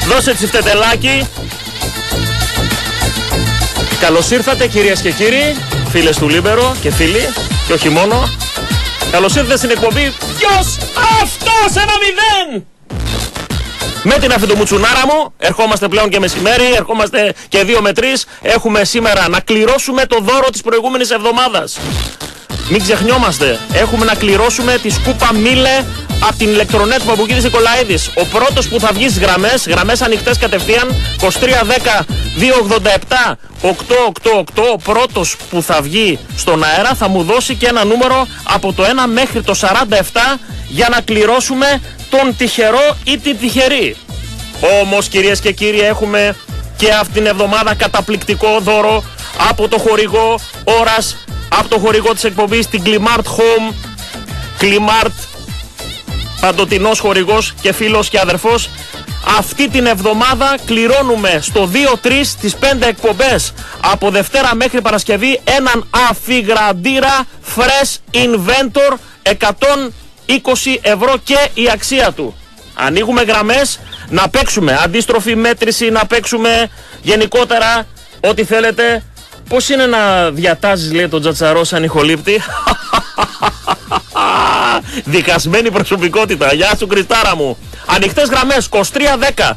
Δώσε τσιφτετελάκι. Καλώς ήρθατε κυρίες και κύριοι, φίλες του Λίμπερο και φίλοι, και όχι μόνο. Καλώς ήρθατε στην εκπομπή Ποιος αυτός 1-0! Με την αφιτομουτσουνάρα μου, ερχόμαστε πλέον και μεσημέρι, ερχόμαστε και 2 με 3. Έχουμε σήμερα να κληρώσουμε το δώρο της προηγούμενης εβδομάδας. Μην ξεχνιόμαστε, έχουμε να κληρώσουμε τη σκούπα Μίλε από την ηλεκτρονέτ Παπουκίδης Νικολαίδης. Ο πρώτος που θα βγει στις γραμμές ανοιχτές κατευθείαν, 2310 287 888, ο πρώτος που θα βγει στον αέρα θα μου δώσει και ένα νούμερο από το 1 μέχρι το 47 για να κληρώσουμε τον τυχερό ή την τυχερή. Όμως κυρίες και κύριοι, έχουμε και αυτήν την εβδομάδα καταπληκτικό δώρο από το χορηγό Ώρας, από το χορηγό της εκπομπής, την Climart Home. Climart, παντοτινός χορηγός και φίλος και αδερφός. Αυτή την εβδομάδα κληρώνουμε στο 2-3 τις 5 εκπομπές από Δευτέρα μέχρι Παρασκευή έναν αφιγραντήρα Fresh Inventor 120 ευρώ και η αξία του. Ανοίγουμε γραμμές να παίξουμε αντίστροφη μέτρηση, να παίξουμε γενικότερα ό,τι θέλετε. Πώς είναι να διατάζεις, λέει, τον Τζατσαρό σαν ηχολήπτη? Δικασμένη προσωπικότητα. Γεια σου Κριστάρα μου. Ανοιχτές γραμμές 2310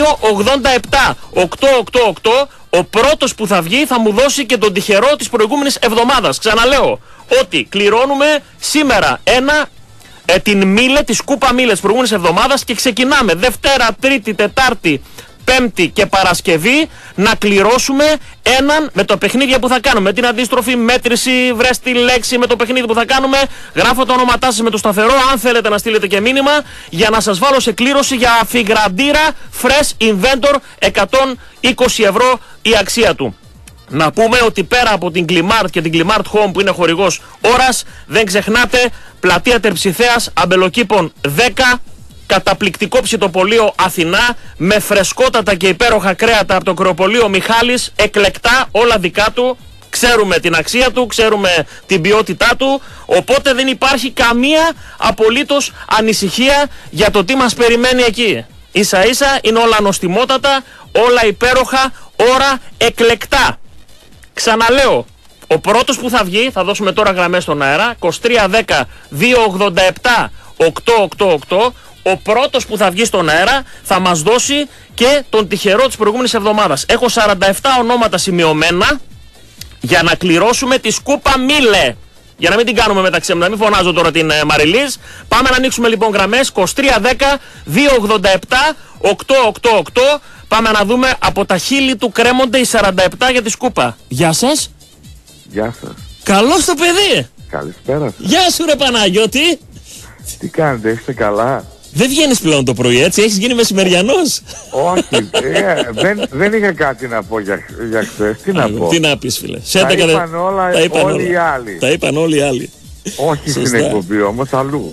287 888. Ο πρώτος που θα βγει θα μου δώσει και τον τυχερό της προηγούμενης εβδομάδας. Ξαναλέω ότι κληρώνουμε σήμερα την Μίλε, τη σκούπα Μίλε της προηγούμενης εβδομάδας και ξεκινάμε Δευτέρα, Τρίτη, Τετάρτη, Πέμπτη και Παρασκευή να κληρώσουμε έναν με το παιχνίδια που θα κάνουμε. Με την αντίστροφη μέτρηση, βρες τη λέξη με το παιχνίδι που θα κάνουμε. Γράφω το όνοματά σας με το σταθερό. Αν θέλετε να στείλετε και μήνυμα για να σας βάλω σε κλήρωση για αφιγραντήρα Fresh Inventor 120 ευρώ η αξία του. Να πούμε ότι πέρα από την Climart και την Climart Home που είναι χορηγός Ώρας, δεν ξεχνάτε πλατεία Τερψιθέας, Αμπελοκήπων 10. Καταπληκτικό ψητοπολείο Αθηνά με φρεσκότατα και υπέροχα κρέατα από το κρεοπολείο Μιχάλης, εκλεκτά, όλα δικά του. Ξέρουμε την αξία του, ξέρουμε την ποιότητά του, οπότε δεν υπάρχει καμία απολύτως ανησυχία για το τι μας περιμένει εκεί. Ίσα ίσα είναι όλα νοστιμότατα, όλα υπέροχα, ώρα εκλεκτά. Ξαναλέω, ο πρώτος που θα βγει, θα δώσουμε τώρα γραμμές στον αέρα, 2310 287 888. Ο πρώτος που θα βγει στον αέρα θα μας δώσει και τον τυχερό της προηγούμενης εβδομάδας. Έχω 47 ονόματα σημειωμένα για να κληρώσουμε τη σκούπα Μίλε. Για να μην την κάνουμε μεταξύ μας, να μην φωνάζω τώρα την Μαριλίζ. Πάμε να ανοίξουμε λοιπόν γραμμές 2310 287 888. Πάμε να δούμε από τα χείλη του κρέμονται οι 47 για τη σκούπα. Γεια σας. Γεια σας. Καλώς το παιδί. Καλησπέρα. Γεια σου ρε Παναγιώτη. Τι κάνετε, είστε καλά? Δεν βγαίνεις πλέον το πρωί, έτσι, έχεις γίνει μεσημεριανός. Όχι, δεν είχα κάτι να πω για χθες, τι να πω. Τι να πεις φίλε. Τα είπαν όλοι οι άλλοι. Τα είπαν όλοι οι άλλοι. Όχι στην εκπομπή όμως, αλλού.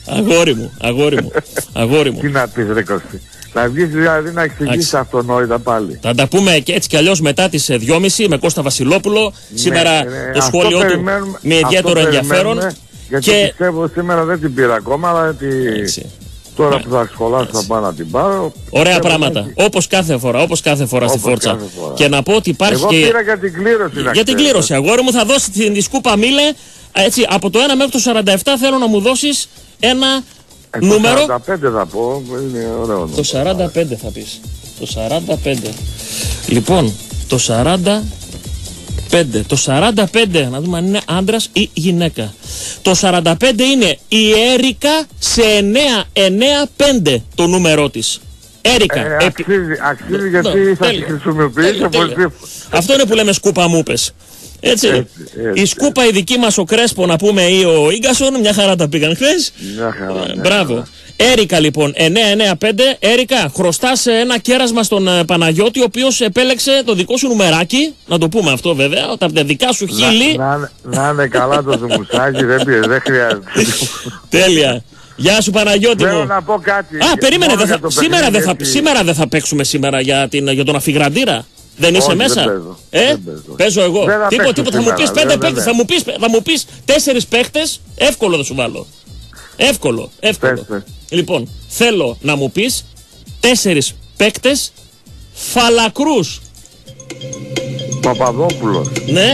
Αγόρι μου. Τι να πεις ρε Κωστή. Να βγεις δηλαδή να εξηγήσεις αυτονόητα πάλι. Θα τα πούμε και έτσι κι αλλιώς μετά τις 2.30 με Κώστα Βασιλόπουλο. Σήμερα το σχόλιο του με ιδιαίτερο ενδιαφέρον. Γιατί πιστεύω σήμερα δεν την πήρα ακόμα, αλλά τώρα που θα σχολάσω θα πάω να την πάρω. Ωραία πράγματα. Όπως κάθε φορά στη Φόρτσα. Και να πω ότι υπάρχει. Εγώ πήρα για την κλήρωση. Για την κλήρωση, αγόρι μου, θα δώσει την σκούπα Μίλε. Έτσι, από το 1 μέχρι το 47 θέλω να μου δώσεις ένα νούμερο. Το 45 θα πω. Είναι ωραίο νούμερο. Το 45 θα πεις. Το 45. Λοιπόν, το 45. Το 45, να δούμε αν είναι άντρας ή γυναίκα. Το 45 είναι η Έρικα σε 995 το νούμερό της. Έρικα. Αξίζει γιατί θα τη χρησιμοποιήσω. Αυτό είναι που λέμε σκούπα μου πες. Έτσι. Η σκούπα η δική μας ο Κρέσπο να πούμε ή ο Ίγκασον, μια χαρά τα πήγαν χθες. Μπράβο. Έρικα λοιπόν, 995. Έρικα, χρωστάς ένα κέρασμα στον Παναγιώτη, ο οποίος επέλεξε το δικό σου νουμεράκι. Να το πούμε αυτό βέβαια, από τα δικά σου χείλη. Να είναι καλά το ζουμουσάκι, δεν χρειάζεται. Τέλεια. Γεια σου Παναγιώτη μου. Θέλω να πω κάτι. Περίμενε, σήμερα δεν θα παίξουμε σήμερα για τον αφιγραντήρα. Δεν είσαι μέσα. Παίζω εγώ. Τίποτα. Θα μου πεις 5 παίκτες. Θα μου πεις 4 παίκτες. Εύκολο θα σου βάλω. Εύκολο. Λοιπόν, θέλω να μου πεις 4 παίκτες φαλακρούς. Παπαδόπουλος. Ναι.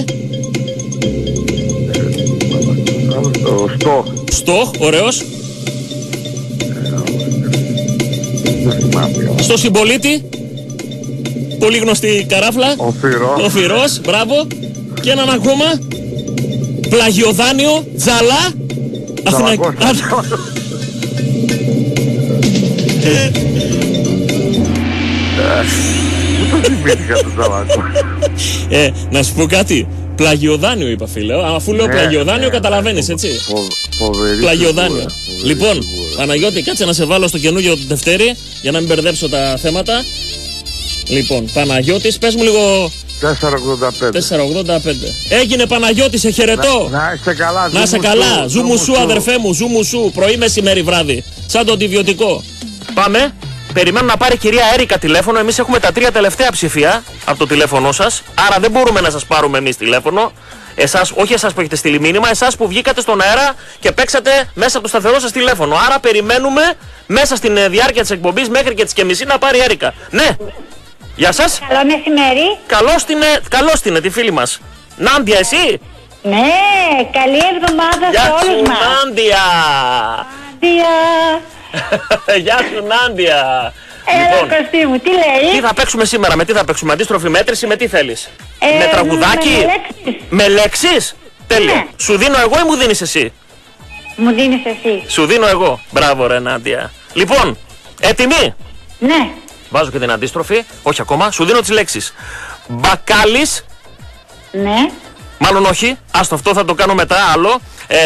Ο Στόχ. Στόχ, ωραίος. Στο Συμπολίτη. Πολύ γνωστή καράφλα. Ο Φυρός, μπράβο. Και έναν ακόμα. Πλαγιοδάνιο, Τζαλά. Να σου πω κάτι. Πλαγιοδάνιο είπα, φίλε. Αφού λέω πλαγιοδάνιο, καταλαβαίνεις, έτσι. Πλαγιοδάνιο. Λοιπόν, Παναγιώτη, κάτσε να σε βάλω στο καινούργιο του Δευτέρη για να μην μπερδέψω τα θέματα. Λοιπόν, Παναγιώτης, πες μου λίγο. 4,85. Έγινε, Παναγιώτη, σε χαιρετώ. Να είσαι καλά. Να είσαι καλά. Ζου μου σου, αδερφέ μου, ζου μου σου. Πρωί, μεσημέρι, βράδυ. Σαν το αντιβιωτικό. Πάμε. Περιμένω να πάρει η κυρία Έρικα τηλέφωνο. Εμείς έχουμε τα 3 τελευταία ψηφία από το τηλέφωνο σας. Άρα δεν μπορούμε να σας πάρουμε εμείς τηλέφωνο. Εσάς, όχι εσάς που έχετε στείλει μήνυμα, εσάς που βγήκατε στον αέρα και παίξατε μέσα από το σταθερό σας τηλέφωνο. Άρα περιμένουμε μέσα στην διάρκεια της εκπομπής μέχρι και τις και μισή να πάρει η Έρικα. Ναι. Γεια σας. Καλό μεσημέρι. Καλώς την, τη φίλη μας. Νάντια, εσύ. Ναι, καλή εβδομάδα σε όλους μας. Νάντια. Γεια σου, Νάντια. Λοιπόν, Κωστή μου, τι λέει? Τι θα παίξουμε σήμερα, με τι θα παίξουμε, αντίστροφη μέτρηση, με τι θέλεις? Με τραγουδάκι? Με λέξεις? Τέλεια. Ναι. Σου δίνω εγώ ή μου δίνεις εσύ? Μου δίνεις εσύ. Σου δίνω εγώ. Μπράβο ρε Νάντια. Λοιπόν, έτοιμη? Ναι. Βάζω και την αντίστροφη, όχι ακόμα, σου δίνω τις λέξεις. Μπακάλις. Ναι. Μάλλον όχι, άστο αυτό θα το κάνω μετά, άλλο.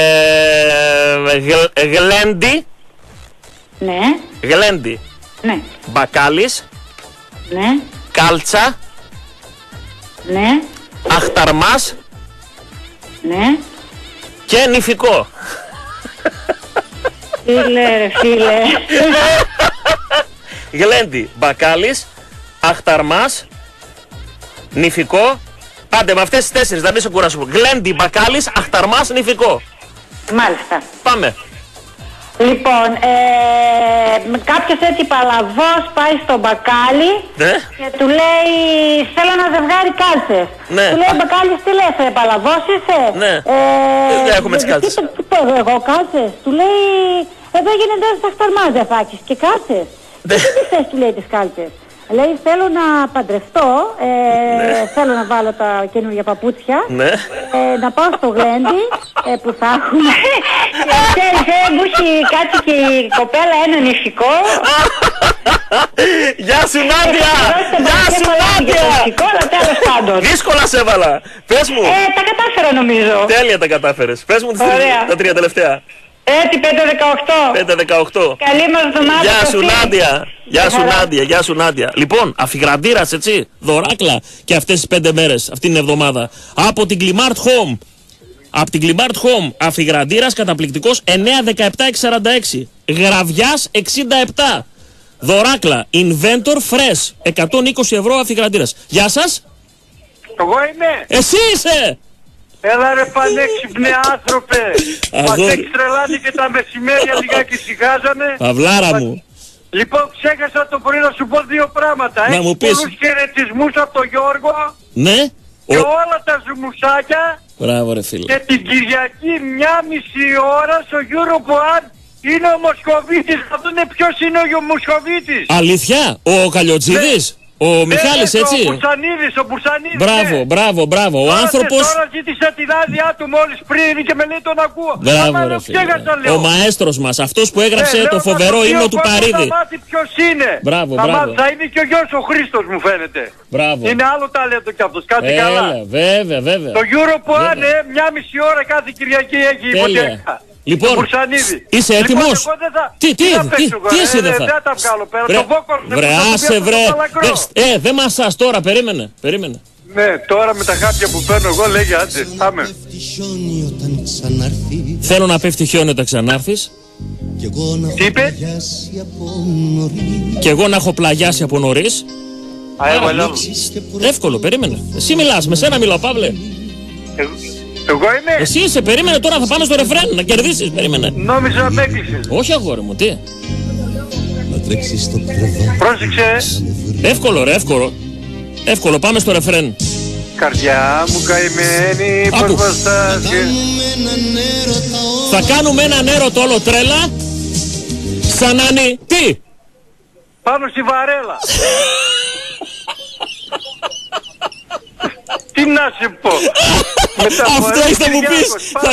Γλέντι. Ναι. Γλέντι. Ναι. Μπακάλις. Ναι. Κάλτσα. Ναι. Αχταρμάς. Ναι. Και νηφικό. Φίλε ρε φίλε. Γλέντι, μπακάλις, αχταρμάς, νηφικό. Άντε με αυτές τις 4, να μην σε κουράσω. Γλέντι, μπακάλις, αχταρμάς, νηφικό. Μάλιστα. Πάμε. Λοιπόν, κάποιος έτσι παλαβός πάει στο μπακάλι, ναι, και του λέει θέλω ένα ζευγάρι κάλτσες. Ναι. Του λέει μπακάλι, τι λες, παλαβός είσαι? Ναι. Δεν έχουμε τις κάλτσες. Τι πω εγώ, κάλτσες? Του λέει εδώ γίνεται ένας αχταρμάς, δεν θα έχεις και κάλτσες? Τι θες, του λέει, τις κάλτσες? Λέει θέλω να παντρευτώ, θέλω να βάλω τα καινούργια παπούτσια, να πάω στο Γλέντι που θα έχουμε. Ξέρεις, μου έχει κάτσει και η κοπέλα ένα νηφικό. Γεια σου Νάντια! Γεια σου Νάντια! Δύσκολα σε έβαλα. Πες μου. Τα κατάφερα νομίζω. Τέλεια τα κατάφερες. Πες μου τα 3 τελευταία. Έτσι 5-18. Καλή μας εβδομάδα. Γεια σου Νάντια. Γεια σου Νάντια, γεια σου Νάντια. Λοιπόν, αφιγραντήρας, έτσι, δωράκλα και αυτές τις 5 μέρες, αυτήν την εβδομάδα. Από την Κλιμάρτ Home. Από την Κλιμάρτ Home, αφιγραντήρας καταπληκτικός 9-17-46. Γραβιάς 67. Δωράκλα, Inventor Fresh, 120 ευρώ αφιγραντήρας. Γεια σας. Εγώ είμαι. Εσύ είσαι. Έλα ρε πανέξυπνε άνθρωπε. Μας έχει τρελάνει και τα μεσημέρια λιγάκι σιγάζανε. Παυλάρα μου. Λοιπόν, ξέχασα το πρωί να σου πω 2 πράγματα. Να μου πεις. Πολλούς χαιρετισμούς από τον Γιώργο. Ναι. Και όλα τα ζουμουσάκια. Μπράβο ρε φίλε. Και την Κυριακή 1,5 ώρα στο Europoad είναι ο Μοσχοβίτης. Θα δούνε ποιος είναι ο Μοσχοβίτης. Αλήθεια, ο Καλιοτζίδης. Ο Μιχάλης, έτσι. Ο Μπουρσανίδης. Μπράβο. Ο άνθρωπος. Τώρα ζήτησα την άδειά του μόλις πριν και με λέει τον ακούω. Μπράβο, ρε φίλε. Ο μαέστρος μας, αυτός που έγραψε το φοβερό ύμνο του Παρίδη. Θα μάθει ποιος είναι. Μπράβο. Θα είναι και ο γιος ο Χρήστος, μου φαίνεται. Μπράβο. Είναι άλλο ταλέντο κι αυτός, κάτι καλά. Βέβαια. Το Europoad, 1,5 ώρα κάθε Κυριακή έχει υποτέκα. Λοιπόν, είσαι έτοιμος? Τι εσύ δεν θα? Δεν τα βγάλω πέρα. Το βόκολ βρε, άσε βρε. Δεν μασάς τώρα, περίμενε. Ναι, τώρα με τα χάπια που παίρνω εγώ λέγε άντε, πάμε. Θέλω να πέφτει χιόνι όταν ξανάρθεις. Τι είπε? Και εγώ να έχω πλαγιάσει από νωρίς. Εύκολο, περίμενε. Εσύ μιλάς, με σένα μιλάω, Παύλε. Εγώ είμαι. Εσύ είσαι, περίμενε τώρα, θα πάμε στο ρεφρέν να κερδίσεις, περίμενε. Νόμιζα να με έκλεισες. Όχι αγόρι μου, τι? Πρόσεξε. Εύκολο ρε, εύκολο. Εύκολο, πάμε στο ρεφρέν. Καρδιά μου καημένη, πώς βαστάς. Θα κάνουμε έναν έρωτο όλο τρέλα. Σαν να είναι... Τι? Πάνω στη βαρέλα. Τι να σου πω. Αυτό έχεις να μου πεις.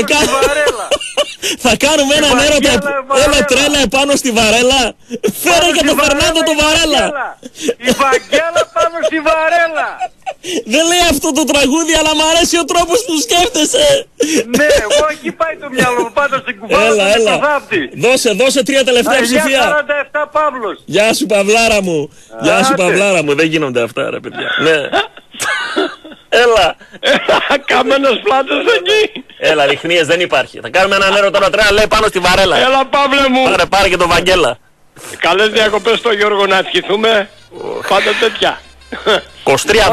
Θα κάνουμε έναν έρωτα όλο τρέλα επάνω στη βαρέλα. Φέρε και τον Φερνάντο το Βαρέλα. Η Βαγγέλα πάνω στη βαρέλα. Δεν λέει αυτό το τραγούδι, αλλά μου αρέσει ο τρόπος που σκέφτεσαι. Ναι, εγώ εκεί πάει το μυαλό μου, πάντα στην κουβάλα του Νικοθάπτη. Δώσε 3 τελευταία ψηφία. 47 Παύλος. Γεια σου Παυλάρα μου. Γεια σου Παυλάρα μου. Δεν γίνονται αυτά ρε παιδιά. Ναι. Έλα. Καμένος πλάτος εκεί. Έλα, λιχνίες δεν υπάρχει. Θα κάνουμε έναν έρωτα τώρα τρέλα, λέει πάνω στη βαρέλα. Έλα Παύλε μου. Πάρε και τον Βαγγέλα. Καλές διακοπές στο Γιώργο να ευχηθούμε. Πάντα τέτοια. 23-10-287-888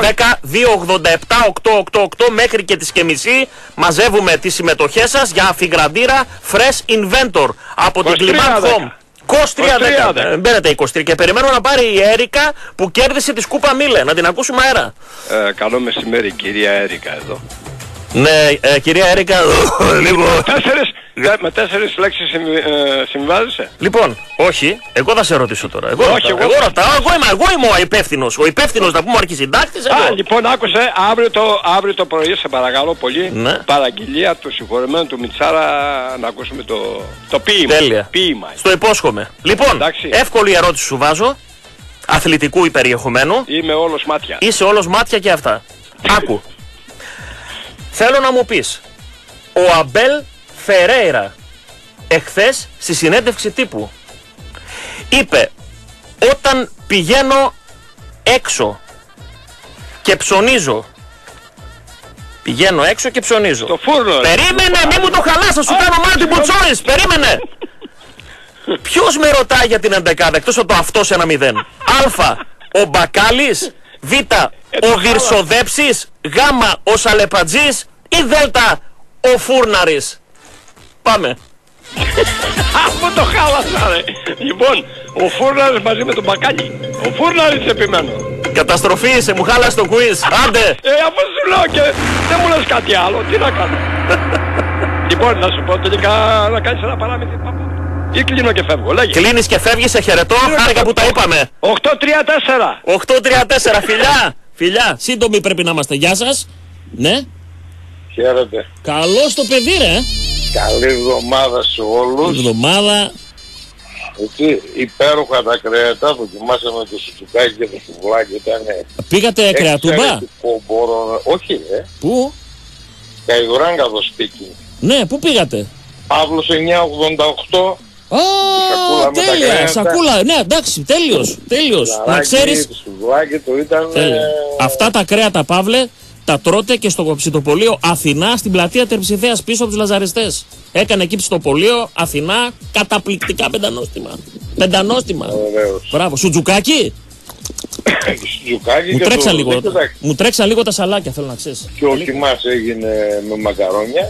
μέχρι και τις και μισή μαζεύουμε τις συμμετοχές σας για αφιγραντήρα Fresh Inventor από την Climat Home. 23-10. Μπαίνετε 23 και περιμένω να πάρει η Έρικα που κέρδισε τη σκούπα Μίλε. Να την ακούσουμε αέρα. Καλό μεσημέρι κυρία Έρικα εδώ. Ναι, κυρία Έρικα, λίγο... Με 4 λέξεις συμβάζεσαι. Λοιπόν, όχι, εγώ θα σε ρωτήσω τώρα. Εγώ ρωτάω, εγώ είμαι ο υπεύθυνος. Ο υπεύθυνος να πούμε αρχισυντάκτης. Λοιπόν, άκουσε, αύριο το πρωί, σε παρακαλώ πολύ, παραγγελία του συγχωρεμένου του Μιτσάρα να ακούσουμε το ποίημα. Τέλεια. Στο υπόσχομαι. Λοιπόν, εύκολη ερώτηση σου βάζω. Αθλητικού υπεριεχομένου. Είμαι όλος μάτια. Είσαι όλος μάτια και αυτά. Άκου. Θέλω να μου πεις, ο Αμπέλ Φερέιρα εχθές στη συνέντευξη τύπου είπε, όταν πηγαίνω έξω και ψωνίζω, το φούρνο. Περίμενε, μη μου το χαλάς, θα σου κάνω multiple choice, περίμενε. Ποιος με ρωτάει για την εντεκάδα εκτός από το αυτός 1-0? Α, ο Μπακάλης, Β, ο Βυρσοδέψης, Γ, ο Σαλεπατζής ή Δ, ο Φούρναρης? Πάμε. Αυτό το χάλασα ρε. Λοιπόν, ο Φούρναρης μαζί με τον Μπακάλι. Ο Φούρναρης επιμένω. Καταστροφή είσαι, μου χάλασε το quiz. Άντε. Αφού σου λέω και δεν μου λες κάτι άλλο, τι να κάνω. Λοιπόν, να σου πω τελικά να κάνεις ένα παράμετρο. Ή κλείνω και φεύγω, λέγε. Κλείνεις και φεύγεις, σε χαιρετώ, χάρηκα που τα είπαμε. 8-3-4. 8-3-4, φιλιά, σύντομοι πρέπει να είμαστε, γεια σας. Ναι. Χαίρετε. Καλώς το παιδί ρε. Καλή εβδομάδα σε όλους. Εβδομάδα. Έτσι, υπέροχα τα κρέατα, δοκιμάσαμε το σουτσουκάκι και το σουβλάκι, ήταν... Πήγατε κρεατούμπα? Όχι ρε. Πού? Καϊδουράγκα το σπίτι. Ναι, πού πήγατε? Παύλος 988. Τέλεια, σακούλα, ναι εντάξει, τέλειος. Να ξέρεις, αυτά τα κρέατα Παύλε τα τρώτε και στο ψητοπολείο Αθηνά στην πλατεία Τερψιδέας πίσω από τους Λαζαριστές. Έκανε εκεί ψητοπολείο Αθηνά, καταπληκτικά πεντανόστιμα. Μπράβο, σουτζουκάκι. Μου τρέξαν λίγο τα σαλάκια, θέλω να ξέρεις. Και ο χυμάς έγινε με μακαρόνια.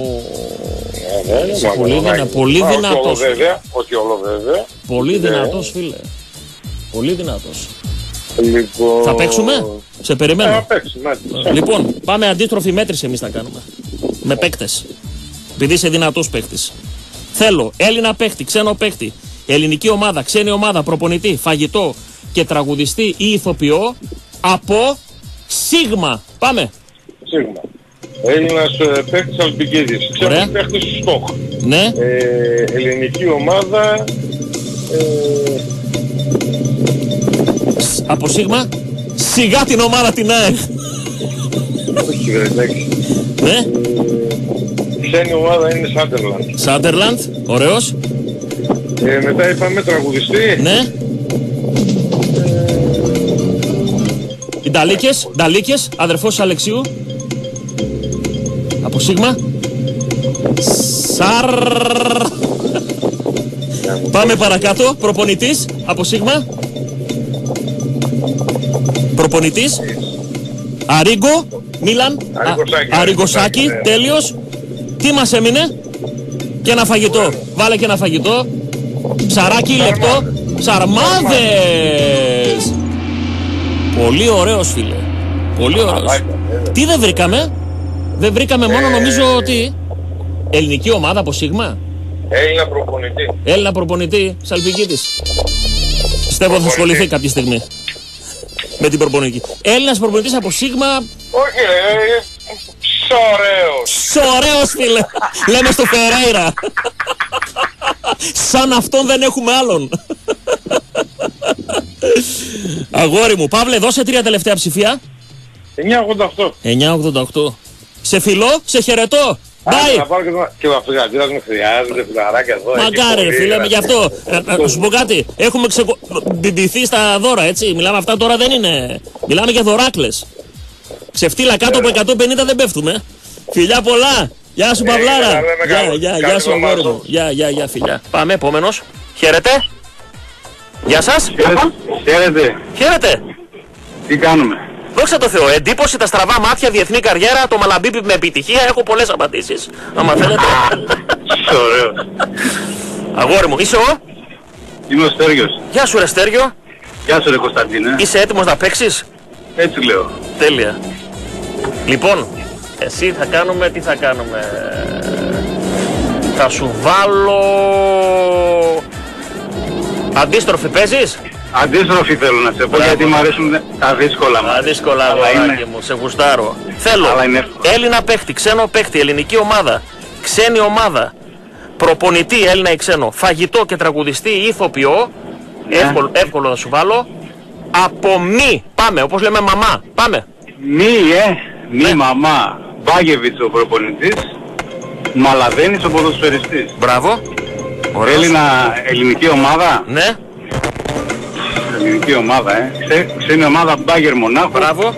Πολύ δυνατός. Όχι όλο βέβαια. Πολύ δυνατός φίλε. Πολύ δυνατός. Λοιπόν... Θα παίξουμε? Σε περιμένω. Θα παίξουμε. Λοιπόν, πάμε αντίστροφη μέτρηση εμείς θα κάνουμε. Με παίκτες. Επειδή είσαι δυνατός παίκτης. Θέλω Έλληνα παίκτη, ξένο παίκτη, ελληνική ομάδα, ξένη ομάδα, προπονητή, φαγητό και τραγουδιστή ή ηθοποιό από Σίγμα. Πάμε. Σίγμα. Έλληνας παίκτης Αλμπικίδης. Ξένος παίκτης Στόχ. Ναι. Ελληνική ομάδα... Από Σίγμα. Σιγά την ομάδα την ΑΕΚ. Όχι βρετάκι. Ναι. Ξένη ομάδα είναι Σάντερλαντ. Σάντερλαντ, ωραίος. Μετά είπαμε τραγουδιστή. Ναι. Οι Νταλίκες, αδερφός Αλεξίου. Από Σίγμα. Πάμε παρακάτω, προπονητής από Σίγμα. Προπονητής Αρίγκο, Μίλαν, Αριγκοσάκη, τέλειος. Τι μας έμεινε? Και ένα φαγητό, βάλε και ένα φαγητό. Ψαράκι, λεπτό, ψαρμάδες. Πολύ ωραίος, φίλε. Πολύ ωραίος. Τι δεν βρήκαμε? Δεν βρήκαμε μόνο, νομίζω ότι ελληνική ομάδα από Σίγμα. Έλληνα προπονητή, Σαλπικίτης. Πιστεύω θα ασχοληθεί κάποια στιγμή με την προπονητική. Έλληνας προπονητής από Σίγμα. Όχι, Σωραίος, φίλε. Λέμε στο Φερέιρα. Σαν αυτόν δεν έχουμε άλλον. Αγόρι μου, Παύλε, δώσε 3 τελευταία ψηφία. 988. 988. Σε φιλώ, σε χαιρετώ. Να πάρω και ο αφηγατήρας μου χρειάζεται, φιλαράκια εδώ. Μακάρι ρε φίλε, γι' αυτό. Να σου πω κάτι, έχουμε μπιμπιθεί στα δώρα, έτσι. Μιλάμε αυτά τώρα δεν είναι. Μιλάμε για δωράκλες. Ξεφτύλα κάτω από 150 δεν πέφτουμε. Φιλιά πολλά. Γεια σου Παυλάρα. Γεια σου αγόρι μου. Γεια φιλιά. Πάμε επόμενος. Χαίρετε. Γεια σας. Χαίρετε. Τι κάνουμε? Δόξα τω Θεώ, εντύπωση, τα στραβά μάτια, διεθνή καριέρα, το Μαλαμπίπι με επιτυχία. Έχω πολλές απαντήσεις. Άμα θέλετε. Ωραίο. Αγόρι μου, είσαι ο? Είμαι ο Στέργιος. Γεια σου ρε Στέργιο. Γεια σου ρε Κωνσταντίνε. Είσαι έτοιμος να παίξεις? Έτσι λέω. Τέλεια. Λοιπόν, εσύ θα κάνουμε, τι θα κάνουμε? Θα σου βάλω... Αντίστροφη παίζεις? Αντίστροφη θέλω να σε πω, γιατί μου αρέσουν τα δύσκολα μας. Τα δύσκολα αγοράκι μου, σε γουστάρω. Θέλω Έλληνα παίχτη, ξένο παίχτη, ελληνική ομάδα, ξένη ομάδα, προπονητή Έλληνα ή ξένο, φαγητό και τραγουδιστή ή ηθοποιό, εύκολο θα σου βάλω, από μη, πάμε, όπως λέμε μαμά, πάμε. Μη μαμά, Μπάγεβιτς ο προπονητής, Μαλαδένης ο ποδοσφαιριστής. Μπράβο. Ελληνική ομάδα. Ναι. Ελληνική ομάδα, ξένη ομάδα Μπάγερ Μονάχου. Μπράβο.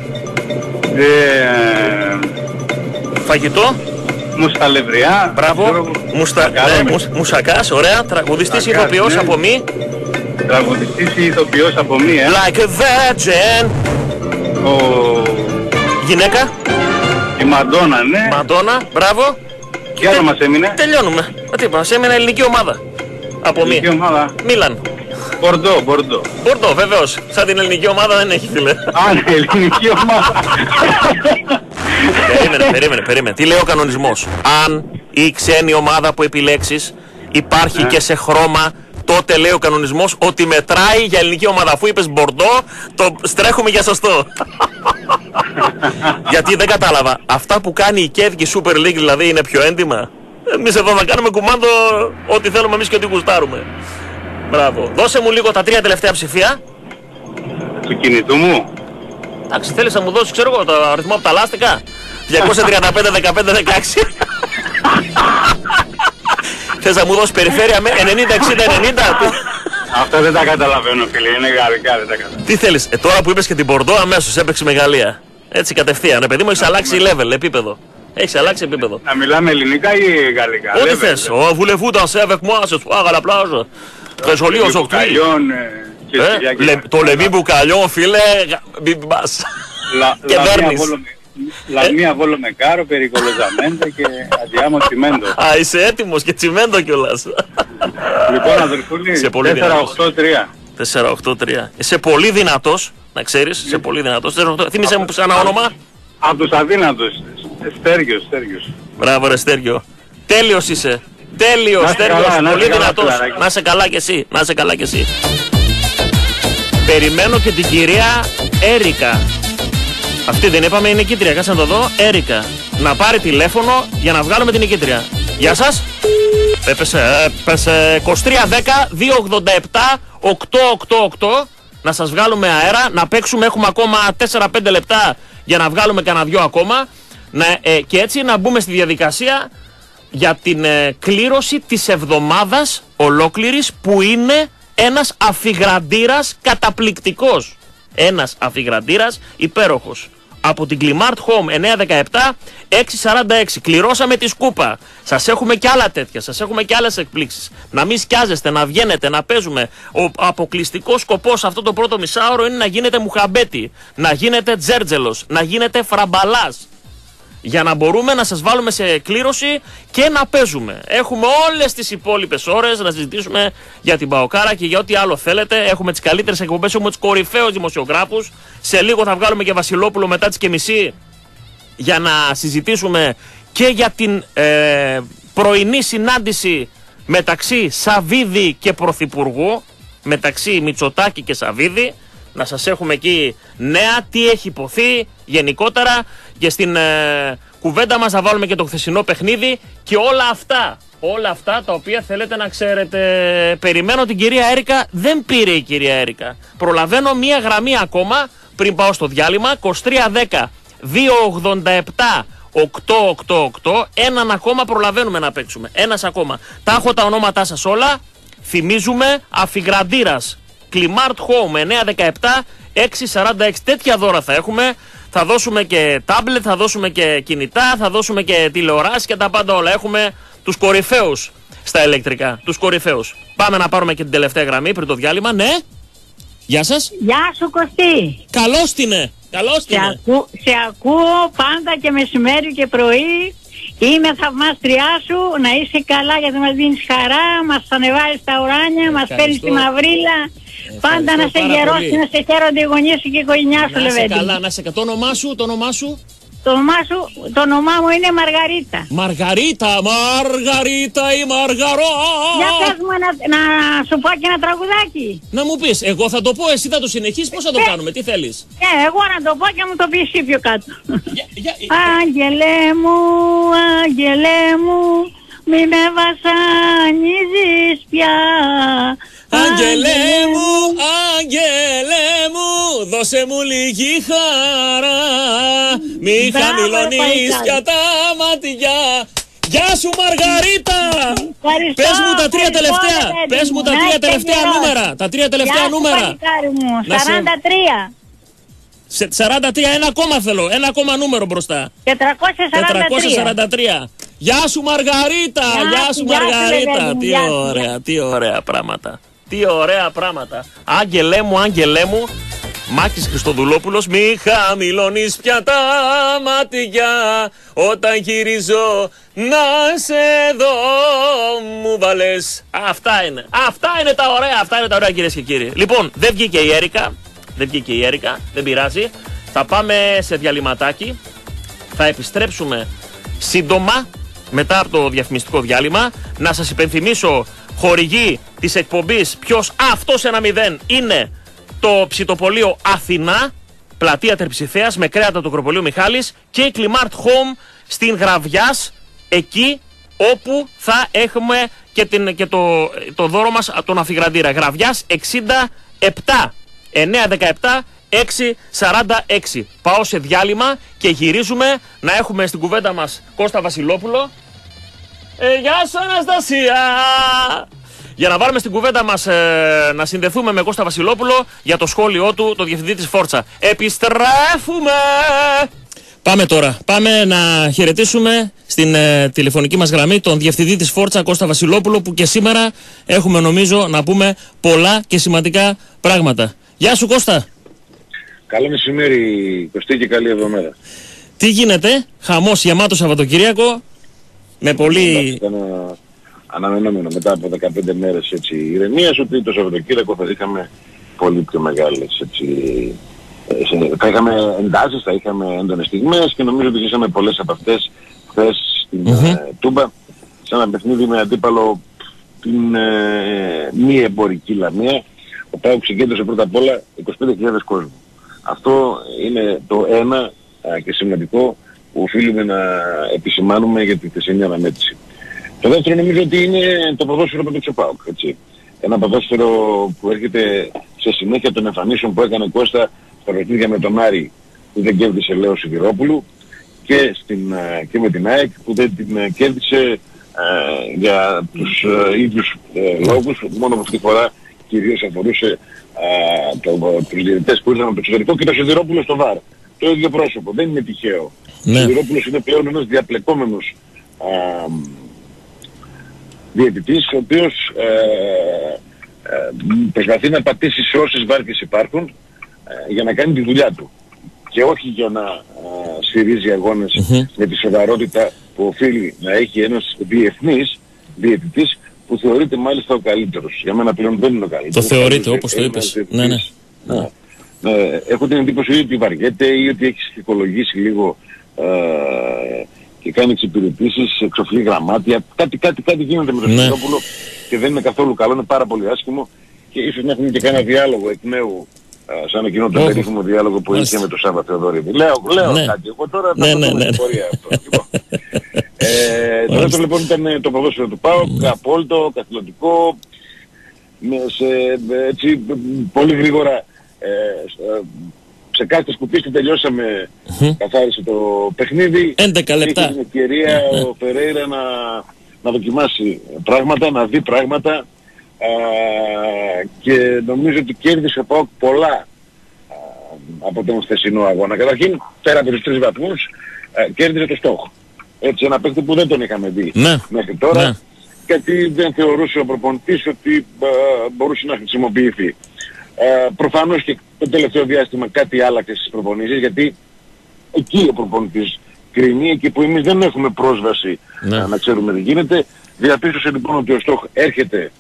Φαγητό. Μουσταλευριά. Μπράβο. Μουσακάς, ωραία. Τραγουδιστής ηθοποιός από μη. Τραγουδιστής ηθοποιός από μη, Like a virgin. Γυναίκα. Η Μαντόνα, ναι. Μαντόνα, μπράβο. Τι άλλο μας έμεινε? Τελειώνουμε. Τι είπα, μας έμεινε ελληνική ομάδα. Από μη. Ελληνική ομάδα. Μίλαν. Μπορντό. Μπορντό, βεβαίως. Σαν την ελληνική ομάδα δεν έχει, φίλε. Ναι, ελληνική ομάδα. Περίμενε. Τι λέει ο κανονισμός? Αν η ξένη ομάδα που επιλέξεις υπάρχει και σε χρώμα, τότε λέει ο κανονισμός ότι μετράει για ελληνική ομάδα. Αφού είπες Μπορντό, το στρέχουμε για σωστό. Γιατί δεν κατάλαβα. Αυτά που κάνει η Κέδικη Super League δηλαδή είναι πιο έντιμα? Εμείς εδώ θα κάνουμε κουμάντο ό,τι θέλουμε εμείς και ό,τι γουστάρουμε. Μπράβο. Δώσε μου λίγο τα 3 τελευταία ψηφία. Του κινητού μου. Εντάξει, θέλεις να μου δώσεις, ξέρω εγώ, το αριθμό από τα λάστικα. 235, 15, 16. Θες να μου δώσεις περιφέρεια με 90, 60, 90. Αυτά δεν τα καταλαβαίνω, φίλε. Είναι γαλλικά, δεν τα καταλαβαίνω. Τι θέλεις, τώρα που είπες και την Μπορντό, αμέσως έπαιξε με Γαλλία. Έτσι κατευθείαν. Παιδί μου, έχεις αλλάξει level, επίπεδο. Έχεις αλλάξει επίπεδο. Να μιλάμε ελληνικά ή γαλλικά? Ό,τι θες. Voulez-vous danser avec moi ce soir à la plage? Très joli aujourd'hui. Το λεμί μπουκαλιόν, φίλε, μπιμπάς. Και βέρνεις. Λαμία Βόλο Μεκάρο, περικολοζαμέντα και αντιάμο τσιμέντο. Α, είσαι έτοιμος και τσιμέντο κιόλας. Λοιπόν, αδερφούλη, 4-8-3. 4-8-3. Είσαι πολύ δυνατός, να ξέρεις, είσαι πολύ δυνατός. Θύμισε μου σαν ένα όνομα. Από τους αδύνατους, Στέργιος. Μπράβο ρε Στέργιο. Τέλειος είσαι. Τέλειος, Στέργιος, πολύ δυνατός. Να είσαι καλά κι εσύ. Περιμένω και την κυρία Έρικα. Αυτή δεν είπαμε, είναι νικήτρια, κάτσε να το δω. Έρικα. Να πάρει τηλέφωνο για να βγάλουμε την νικήτρια. Γεια σας. Έπεσε 2310-287-888. Να σας βγάλουμε αέρα, να παίξουμε. Έχουμε ακόμα 4-5 λεπτά για να βγάλουμε κανένα δυο ακόμα. Και έτσι να μπούμε στη διαδικασία για την κλήρωση της εβδομάδας ολόκληρης, που είναι ένας αφιγραντήρας καταπληκτικός. Ένας αφιγραντήρας υπέροχος. Από την Climart Home 917-646. Κληρώσαμε τη σκούπα. Σας έχουμε και άλλα τέτοια. Σας έχουμε και άλλες εκπλήξεις. Να μην σκιάζεστε, να βγαίνετε, να παίζουμε. Ο αποκλειστικός σκοπός αυτό το πρώτο μισάωρο είναι να γίνετε μουχαμπέτη, να γίνετε τζέρτζελος, να γίνετε φραμπαλάς. για να μπορούμε να σας βάλουμε σε κλήρωση και να παίζουμε. Έχουμε όλες τις υπόλοιπες ώρες να συζητήσουμε για την Παοκάρα και για ό,τι άλλο θέλετε. Έχουμε τις καλύτερες εκπομπές, έχουμε τους κορυφαίους δημοσιογράφους. Σε λίγο θα βγάλουμε και Βασιλόπουλο μετά τις και μισή για να συζητήσουμε και για την πρωινή συνάντηση μεταξύ Σαββίδη και Πρωθυπουργού, μεταξύ Μητσοτάκη και Σαββίδη. Να σας έχουμε εκεί νέα, τι έχει υποθεί γενικότερα, και στην κουβέντα μας θα βάλουμε και το χθεσινό παιχνίδι και όλα αυτά τα οποία θέλετε να ξέρετε. Περιμένω την κυρία Έρικα, δεν πήρε η κυρία Έρικα. Προλαβαίνω μία γραμμή ακόμα πριν πάω στο διάλειμμα. 2310 287 888. Έναν ακόμα προλαβαίνουμε να παίξουμε. Ένας ακόμα. Τα έχω τα ονόματά σας όλα. Θυμίζουμε, Αφιγραντήρας, Κλιμάρτ Home 917 646. Τέτοια δώρα θα έχουμε. Θα δώσουμε και τάμπλετ, θα δώσουμε και κινητά, θα δώσουμε και τηλεοράσεις και τα πάντα όλα. Έχουμε τους κορυφαίους στα ηλεκτρικά. Τους κορυφαίους. Πάμε να πάρουμε και την τελευταία γραμμή πριν το διάλειμμα. Ναι. Γεια σας. Γεια σου Κωστή. Καλώς την είναι. Καλώς την είναι. Σε ακούω πάντα και μεσημέρι και πρωί. Είμαι θαυμάστριά σου. Να είσαι καλά γιατί μας δίνεις χαρά. Μας ανεβάζεις τα ουράνια. Μας παίρνεις τη μαυρίλα. Πάντα να σε γερώσει, να σε χαίρονται οι γονείς σου και η οικογένειά σου, Λεβέντη. Να είσαι καλά, να είσαι καλά. Το όνομά σου. Το όνομά μου είναι Μαργαρίτα. Μαργαρίτα ή Μαργαρό. Για πες μου να σου πω και ένα τραγουδάκι. Να μου πεις, εγώ θα το πω, εσύ θα το συνεχίσεις, πώς θα το κάνουμε, τι θέλεις? Εγώ να το πω και μου το πεις εσύ πιο κάτω. Άγγελέ μου, μη με βασανίζεις πια. Άγγελέ μου, δώσε μου λίγη χαρά. Μη χαμηλώνεις πια τα μάτια. Γεια σου Μαργαρίτα! Πες μου τα τρία τελευταία. Πες μου τα τρία τελευταία νούμερα. Τα τρία τελευταία νούμερα. 43. 43, ένα ακόμα θέλω. Ένα ακόμα νούμερο μπροστά. 443. Γεια σου Μαργαρίτα! Γεια σου Μαργαρίτα! Τι ωραία πράγματα. Τι ωραία πράγματα. Άγγελέ μου, Μάκης Χριστοδουλόπουλος. Μη χαμηλώνεις πια τα μάτια όταν γυρίζω να σε δω, μου βάλες. Αυτά είναι τα ωραία κυρίες και κύριοι. Λοιπόν, δεν βγήκε η Έρικα, δεν πειράζει. Θα πάμε σε διαλυματάκι. Θα επιστρέψουμε σύντομα μετά από το διαφημιστικό διάλειμμα. Να σας υπενθυμίσω, χορηγή της εκπομπής Ποιος αυτός 1-0 είναι το ψητοπολείο Αθηνά, πλατεία Τερψιθέας, με κρέατα του Ακροπολείου Μιχάλης, και η Κλιμάρτ Home στην Γραβιάς, εκεί όπου θα έχουμε και το δώρο μας τον Αφιγραντήρα. Γραβιάς 67 917 646. Πάω σε διάλειμμα και γυρίζουμε να έχουμε στην κουβέντα μας Κώστα Βασιλόπουλο. Γεια σου Αναστασία! Για να βάλουμε στην κουβέντα μας, να συνδεθούμε με Κώστα Βασιλόπουλο για το σχόλιο του, το διευθυντή της Φόρτσα. Επιστρέφουμε! Πάμε τώρα. Πάμε να χαιρετήσουμε στην τηλεφωνική μας γραμμή τον διευθυντή της Φόρτσα, Κώστα Βασιλόπουλο, που και σήμερα έχουμε νομίζω να πούμε πολλά και σημαντικά πράγματα. Γεια σου Κώστα! Καλό μεσημέρι Κωστή και καλή εβδομάδα. Τι γίνεται, χαμός γεμάτο Σαββατοκύριακο, με πολύ... Ήταν αναμενόμενο μετά από 15 μέρες ηρεμίας, ότι το Σαββατοκύριακο θα είχαμε πολύ πιο μεγάλες θα είχαμε εντάσεις, θα είχαμε έντονες στιγμές, και νομίζω ότι είχαμε πολλές από αυτές χθες στην Τούμπα, σε ένα παιχνίδι με αντίπαλο την μη εμπορική Λαμία. Ο ΠΑΟΚ συγκέντρωσε πρώτα απ' όλα 25.000 κόσμο. Αυτό είναι το ένα και σημαντικό που οφείλουμε να επισημάνουμε για τη θεσινή αναμέτρηση. Το δεύτερο νομίζω ότι είναι το ποδόσφαιρο με το ΠΑΟΚ, έτσι. Ένα ποδόσφαιρο που έρχεται σε συνέχεια των εμφανίσεων που έκανε Κώστα στα παιχνίδια με τον Άρη, που δεν κέρδισε Λέο Σιδηρόπουλου, και με την ΑΕΚ που δεν την κέρδισε για τους ίδιους λόγους, μόνο που αυτή τη φορά κυρίως αφορούσε τους διαιτητές που ήρθαν από το εξωτερικό και το Σιδηρόπουλο στο ΒΑΡ. Το ίδιο πρόσωπο, δεν είναι τυχαίο. Ο Σιδηρόπουλος είναι πλέον ένας διαπλεκόμενος διαιτητής, ο οποίος προσπαθεί να πατήσει σε όσες βάρκες υπάρχουν για να κάνει τη δουλειά του, και όχι για να σφυρίζει αγώνες με τη σοβαρότητα που οφείλει να έχει ένας διεθνής διαιτητής που θεωρείται μάλιστα ο καλύτερος. Για μένα πλέον δεν είναι ο καλύτερος. Το θεωρείται όπως το είπες. Ναι. Έχω την εντύπωση ότι βαριέται ή ότι έχει ψυχολογήσει λίγο και κάνει εξυπηρετήσεις, εξοφλεί γραμμάτια. Κάτι γίνεται με τον Σιδηρόπουλο και δεν είναι καθόλου καλό, είναι πάρα πολύ άσχημο και ίσως να έχουμε και κάνα διάλογο εκ νέου σαν εκείνο το περίφημο διάλογο που είχε με τον Σάββα Θεοδωρίδη. Λέω κάτι, εγώ τώρα θα το δούμε την πορεία αυτό. Το δεύτερο λοιπόν ήταν το ποδόσφαιρο του ΠΑΟΚ, απόλυτο, καθηλωτικό, έτσι πολύ γρήγορα σε κάθε σκουπίστη τελειώσαμε, καθάρισε το παιχνίδι. 11 λεπτά. Είχε την ευκαιρία ο Φερέιρα να δοκιμάσει πράγματα, να δει πράγματα και νομίζω ότι κέρδισε ο ΠΑΟΚ πολλά από τον χθεσινό αγώνα. Καταρχήν, πέρα από τους 3 βαθμούς, κέρδισε το στόχο. Έτσι, ένα παίκτη που δεν τον είχαμε δει μέχρι τώρα, γιατί δεν θεωρούσε ο προπονητής ότι μπορούσε να χρησιμοποιηθεί. Προφανώς και το τελευταίο διάστημα κάτι άλλαξε στις προπονήσεις, γιατί εκεί ο προπονητής κρίνει, εκεί που εμείς δεν έχουμε πρόσβαση να ξέρουμε τι γίνεται. Διαπίστωσε λοιπόν ότι ο Στόχ έρχεται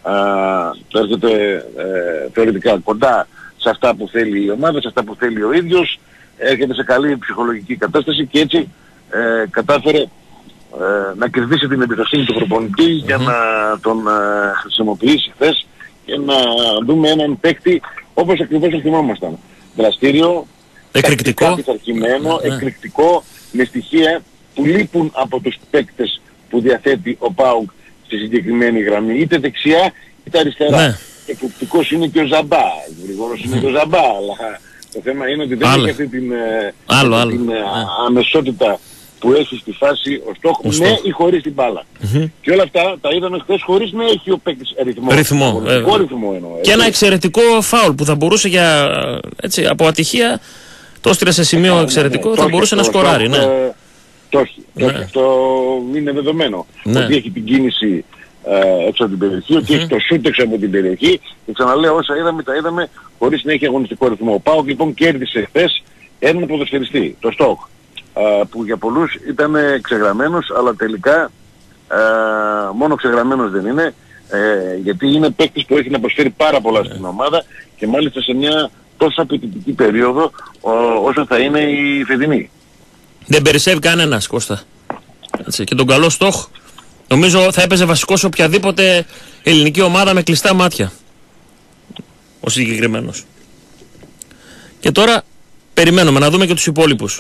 θεωρητικά κοντά σε αυτά που θέλει η ομάδα, σε αυτά που θέλει ο ίδιος, έρχεται σε καλή ψυχολογική κατάσταση και έτσι κατάφερε να κερδίσει την εμπιστοσύνη του προπονητή για να τον χρησιμοποιήσει χθες και να δούμε έναν παίκτη όπως ακριβώς το θυμόμασταν. Δραστήριο, εκρηκτικό, πειθαρχημένο, εκρηκτικό, με στοιχεία που λείπουν από τους παίκτες που διαθέτει ο ΠΑΟΚ στη συγκεκριμένη γραμμή, είτε δεξιά είτε αριστερά. Εκρηκτικός είναι και ο Ζαμπά, γρήγορος είναι και ο Ζαμπά, αλλά το θέμα είναι ότι δεν έχει αυτή την αμεσότητα που έχει στη φάση ο Στόχ, με ή χωρίς την μπάλα. Και όλα αυτά τα είδαμε χθες χωρίς να έχει ο παίκτης ρυθμό εννοώ. Και ένα εξαιρετικό φάουλ που θα μπορούσε για, έτσι, από ατυχία, το έστειλε σε σημείο εξαιρετικό, θα μπορούσε να σκοράρει. Το έχει. Αυτό είναι δεδομένο. Ότι έχει την κίνηση έξω από την περιοχή, ότι έχει το σούτ έξω από την περιοχή και ξαναλέω όσα είδαμε τα είδαμε χωρίς να έχει αγωνιστικό ρυθμό. Ο ΠΑΟΚ λοιπόν κέρδισε χθες έναν ποδοσφαιριστή, το Στόχ, που για πολλούς ήταν ξεγραμμένος, αλλά τελικά μόνο ξεγραμμένος δεν είναι, γιατί είναι παίκτης που έχει να προσφέρει πάρα πολλά στην ομάδα και μάλιστα σε μια τόσο απαιτητική περίοδο όσο θα είναι η φετινή. Δεν περισσεύει κανένας, Κώστα. Έτσι, και τον καλό Στόχ νομίζω θα έπαιζε βασικό σε οποιαδήποτε ελληνική ομάδα με κλειστά μάτια. Ο συγκεκριμένος. Και τώρα περιμένουμε να δούμε και τους υπόλοιπους.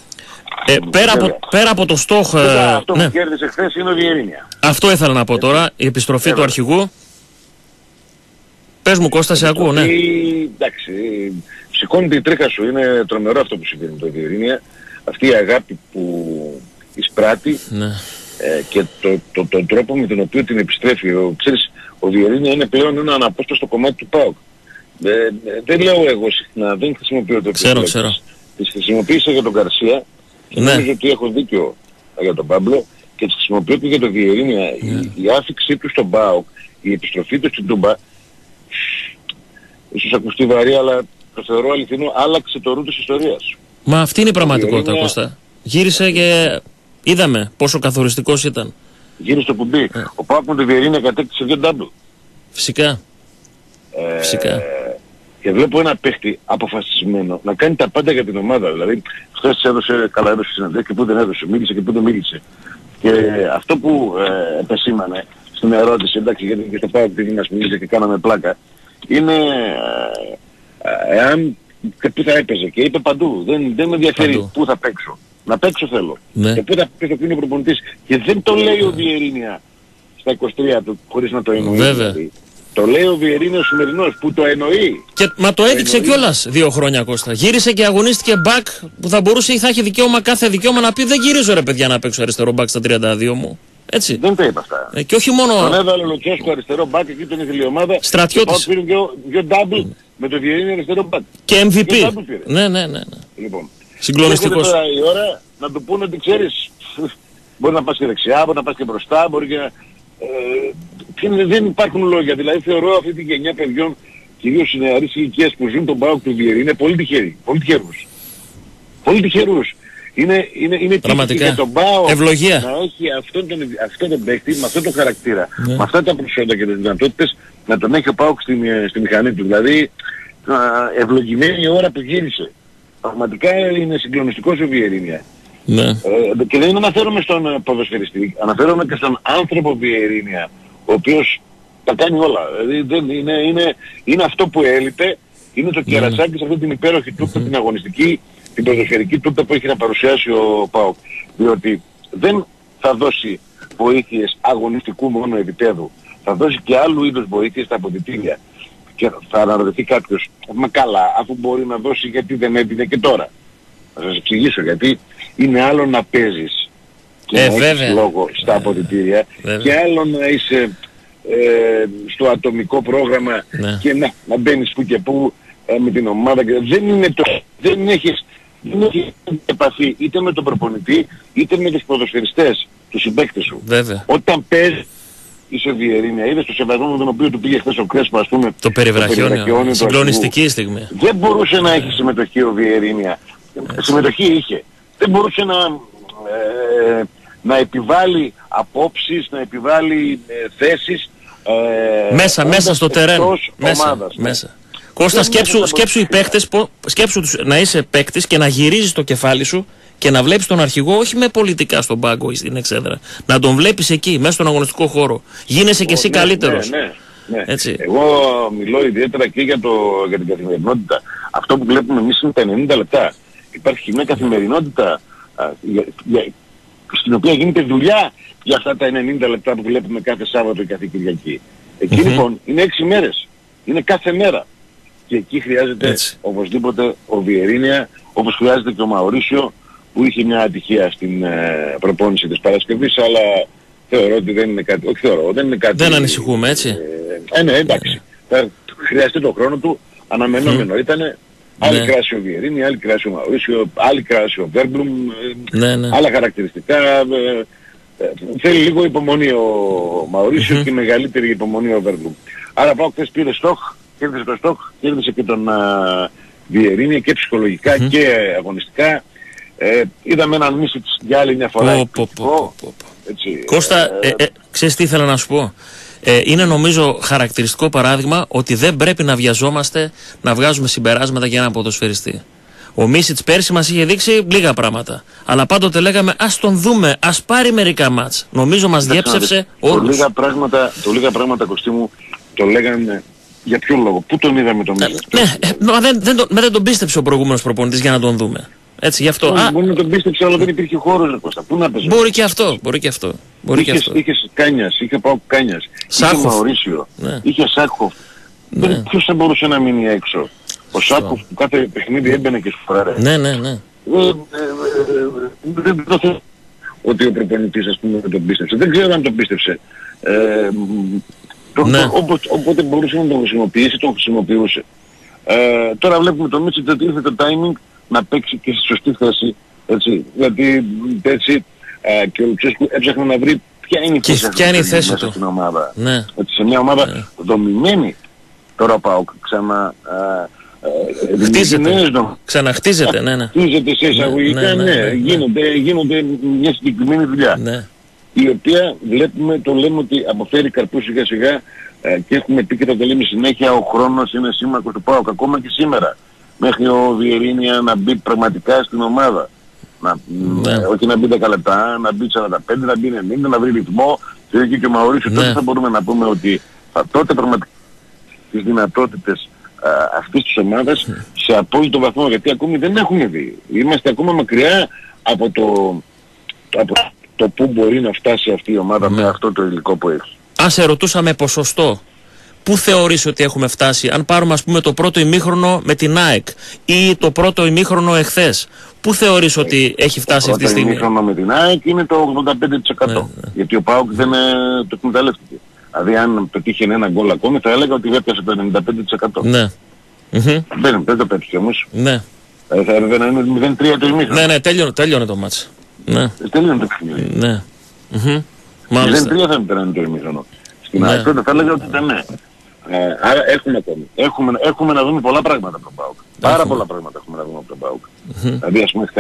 Πέρα από το Στόχ... Αυτό που κέρδισε χθες είναι ο Βιερίνια. Αυτό ήθελα να πω τώρα, η επιστροφή του αρχηγού. Πες μου Κώστα, σε ακούω, ναι. Εντάξει, σηκώνεται η τρίχα σου, είναι τρομερό αυτό που συμβαίνει με το Βιερίνια. Αυτή η αγάπη που εισπράττει και τον τρόπο με τον οποίο την επιστρέφει. Ξέρεις, ο Βιερίνια είναι πλέον ένα αναπόσπαστο κομμάτι του ΠΑΟΚ. Δεν λέω εγώ συχνά, δεν χρησιμοποιώ το ξέρω. Τις χρησιμοποίησα για τον Γκαρσία και νομίζω ότι έχω δίκιο για τον Πάμπλο και τις χρησιμοποιώ και για τον Βιερίνια. Η άφηξή του στον ΠΑΟΚ, η επιστροφή του στην Τούμπα, ίσως ακουστεί βαρύ, αλλά το θεωρώ αληθινό, άλλαξε το ρου της ιστορίας. Μα αυτή είναι η πραγματικότητα, Κώστα. Γύρισε και είδαμε πόσο καθοριστικός ήταν. Γύρισε το κουμπί. Ο ΠΑΟΚ με τον Βιερίνια κατέκτησε 2 double. Φυσικά. Και βλέπω ένα παίχτη αποφασισμένο να κάνει τα πάντα για την ομάδα. Δηλαδή, χθες έδωσε συναντήσεις και που δεν έδωσε, μίλησε και που δεν μίλησε. Και αυτό που επεσήμανε στην ερώτηση, εντάξει, γιατί και στο ΠΑΟΚ τι μας μίλησε και κάναμε πλάκα, είναι εάν και πού θα έπαιζε. Και είπε παντού. Δεν με ενδιαφέρει πού θα παίξω. Να παίξω θέλω. Και πού θα παίξω που είναι ο προπονητής. Και δεν το λέει ο Βιερίνια στα 23 του χωρίς να το εννοεί. Δηλαδή. Το λέει ο Βιερίνια ο σημερινός που το εννοεί. Μα το έδειξε κιόλας 2 χρόνια, Κώστα. Γύρισε και αγωνίστηκε μπακ που θα μπορούσε ή θα έχει κάθε δικαίωμα να πει δεν γυρίζω ρε παιδιά να παίξω αριστερό μπακ στα 32 μου. Έτσι. Δεν τα είπα αυτά. Και όχι μόνο... Τον έβαλε ο Λουτσέσκο αριστερό μπακ, εκεί τον ήθελε η ομάδα. Στρατιώτης. Πήρε 2 double με το Βιερίνια αριστερό μπακ. Και MVP. Ναι. Λοιπόν, συγκλονιστικός. Τώρα η ώρα να του πούνε ότι ξέρεις, μπορεί να πας και δεξιά, μπορεί να πας και μπροστά, μπορεί και δεν υπάρχουν λόγια. Δηλαδή θεωρώ αυτή τη γενιά παιδιών, κυρίως οι νεαρής ηλικίας που ζουν τον ΠΑΟΚ του Βιερίνια, είναι πολύ τυχερούς. Πολύ τυχερούς. Είναι τύχη για τον ΠΑΟΚ ευλογία να έχει αυτόν τον παίκτη, με αυτό το χαρακτήρα, με αυτά τα προσόντα και τις δυνατότητες, να τον έχει ο ΠΑΟΚ στη μηχανή του. Δηλαδή, ευλογημένη η ώρα που γύρισε. Πραγματικά είναι συγκλονιστικός ο Βιερίνια. Ναι. Και δεν αναφέρομαι στον ποδοσφαιριστή, αναφέρομαι και στον άνθρωπο Βιερίνια, ο οποίος τα κάνει όλα. Δηλαδή είναι αυτό που έλειπε, είναι το κερασάκι σε αυτή την υπέροχη τούρτα, την αγωνιστική, την ποδοσφαιρική τούρτα που έχει να παρουσιάσει ο ΠΑΟΚ. Διότι δεν θα δώσει βοήθειες αγωνιστικού μόνο επίπεδου, θα δώσει και άλλου είδους βοήθειες στα αποδυτήρια. Και θα αναρωτηθεί κάποιος, μα καλά, αφού μπορεί να δώσει, γιατί δεν έδινε και τώρα. Θα σας εξηγήσω, γιατί είναι άλλο να παίζεις και να έχεις λόγο στα αποδυτήρια και άλλο να είσαι στο ατομικό πρόγραμμα και να μπαίνεις που και που με την ομάδα. Και δεν έχεις επαφή είτε με τον προπονητή είτε με τους ποδοσφαιριστές, τους συμπαίκτες σου. Βέβαια. Όταν παίζεις είσαι Βιερίνια, είδες το σεβασμό με τον οποίο του πήγε χθες ο Κρέσπο, ας πούμε, το περιβραχιόνιο, συγκλονιστική στιγμή. Δεν μπορούσε να έχει συμμετοχή ο Βιερίνια. Συμμετοχή είχε. Δεν μπορούσε να επιβάλλει απόψεις, να επιβάλλει θέσεις μέσα στο τερέν. Μέσα. Κώστα, σκέψου οι παίκτες, σκέψου τους να είσαι παίκτης και να γυρίζεις το κεφάλι σου και να βλέπεις τον αρχηγό όχι με πολιτικά στον πάγκο ή στην εξέδρα. Να τον βλέπεις εκεί, μέσα στον αγωνιστικό χώρο. Γίνεσαι και εσύ καλύτερος. Ναι. Έτσι. Εγώ μιλώ ιδιαίτερα και για την καθημερινότητα. Αυτό που βλέπουμε εμείς είναι τα 90 λεπτά. Υπάρχει μια καθημερινότητα στην οποία γίνεται δουλειά για αυτά τα 90 λεπτά που βλέπουμε κάθε Σάββατο και κάθε Κυριακή. Εκεί λοιπόν είναι 6 μέρες. Είναι κάθε μέρα. Και εκεί χρειάζεται οπωσδήποτε ο Βιερίνια, όπως χρειάζεται και ο Μαουρίσιο, που είχε μια ατυχία στην προπόνηση της Παρασκευής, αλλά θεωρώ ότι δεν είναι κάτι. Όχι θεωρώ, δεν είναι κάτι. Δεν ανησυχούμε, έτσι. Ναι, εντάξει. Θα χρειαστεί τον χρόνο του, αναμενόμενο ήτανε. Άλλη κράση ο Βιερίνια, άλλη κράση ο Μαουρίσιο, άλλη κράση ο Βέρμπλουμ, άλλα χαρακτηριστικά. Θέλει λίγο υπομονή ο Μαουρίσιο και μεγαλύτερη υπομονή ο Βέρμπλουμ. Άρα πάω χθες πήρε στόχ, κέρδισε το στόχ, κέρδισε και τον Βιερίνια και ψυχολογικά και αγωνιστικά. Είδαμε έναν Μίσιτς για άλλη μια φορά. Κώστα, ξέρεις τι ήθελα να σου πω. Είναι νομίζω χαρακτηριστικό παράδειγμα ότι δεν πρέπει να βιαζόμαστε να βγάζουμε συμπεράσματα για έναν ποδοσφαιριστή. Ο Μίσιτς πέρσι μας είχε δείξει λίγα πράγματα. Αλλά πάντοτε λέγαμε ας τον δούμε, ας πάρει μερικά μάτς. Νομίζω μας διέψευσε όλους. Το λίγα πράγματα, Κωστή μου, το λέγανε για ποιο λόγο. Πού τον είδαμε τον Μίσιτς? Δεν τον πίστεψε ο προηγούμενος προπονητής για να τον δούμε. Έτσι, γι' αυτό. Μπορεί να τον πίστεψε, αλλά δεν υπήρχε χώρος, Κώστα. Πού να παίζει? Μπορεί και αυτό. Είχες Κάνιας, είχε πάω Κάνιας, είχε Μαουρίσιο, είχε Σάκχοφ. Ποιος θα μπορούσε να μείνει έξω? Ο Σάκχοφ που κάθε παιχνίδι έμπαινε και σκοράρε. Ναι. Δεν το θέλω ότι ο προπονητής, ας πούμε, τον πίστεψε. Δεν ξέρω αν τον πίστεψε. Όποτε μπορούσε να τον χρησιμοποιήσει, τον χρησιμοποιούσε. Τώρα βλέπουμε το Μίτσιτ ότι ήρθε το timing να παίξει και στη σωστή θέση, έτσι, γιατί έτσι και ο Λουτσέσκου έψαχνε να βρει ποια είναι η θέση του στην ομάδα. Ναι. Έτσι, σε μια ομάδα δομημένη, τώρα πάω ξαναχτίζεται, ναι. Χτίζεται σε εισαγωγικά, γίνονται μια συγκεκριμένη δουλειά. Ναι. Η οποία βλέπουμε, το λέμε ότι αποφέρει καρπούς σιγά σιγά και έχουμε πει και το λέμε συνέχεια, ο χρόνος είναι σύμμαχος του ΠΑΟΚ ακόμα και σήμερα. Μέχρι ο Βιερίνια να μπει πραγματικά στην ομάδα. Όχι να μπει 10 λεπτά, να μπει 45, να μπει 90, να βρει ρυθμό. Και ο Μαουρίσιο, τότε θα μπορούμε να πούμε ότι τότε πραγματικά τις δυνατότητες αυτής της ομάδας σε απόλυτο βαθμό, γιατί ακόμη δεν έχουμε δει. Είμαστε ακόμα μακριά από το πού μπορεί να φτάσει αυτή η ομάδα με αυτό το υλικό που έχει. Αν σε ρωτούσαμε ποσοστό, πού θεωρείς ότι έχουμε φτάσει? Αν πάρουμε, ας πούμε, το πρώτο ημίχρονο με την ΑΕΚ ή το πρώτο ημίχρονο εχθές, πού θεωρείς ότι έχει φτάσει αυτή τη στιγμή? Το πρώτο ημίχρονο με την ΑΕΚ είναι το 85%. Γιατί ο ΠΑΟΚ δεν το εκμεταλλεύτηκε. Δηλαδή αν πετύχει ένα γκολ ακόμη θα έλεγα ότι έπιασε το 95%. Ναι. Δεν το πέτυχε όμως. Ναι. Θα είναι 0-3 το ημίχρονο. Ναι, τέλειωνε το μάτς. Ναι. Τελείωνε το παιχνίδι. Ναι. 0-3 θα ήταν το ημίχρονο. Στην ΑΕΚ τότε θα έλεγα ότι ήταν ναι. Άρα έχουμε ακόμη. Έχουμε να δούμε πολλά πράγματα από τον ΠΑΟΚ. Πάρα πολλά πράγματα έχουμε να δούμε από τον ΠΑΟΚ. Δηλαδή ας πούμε χθες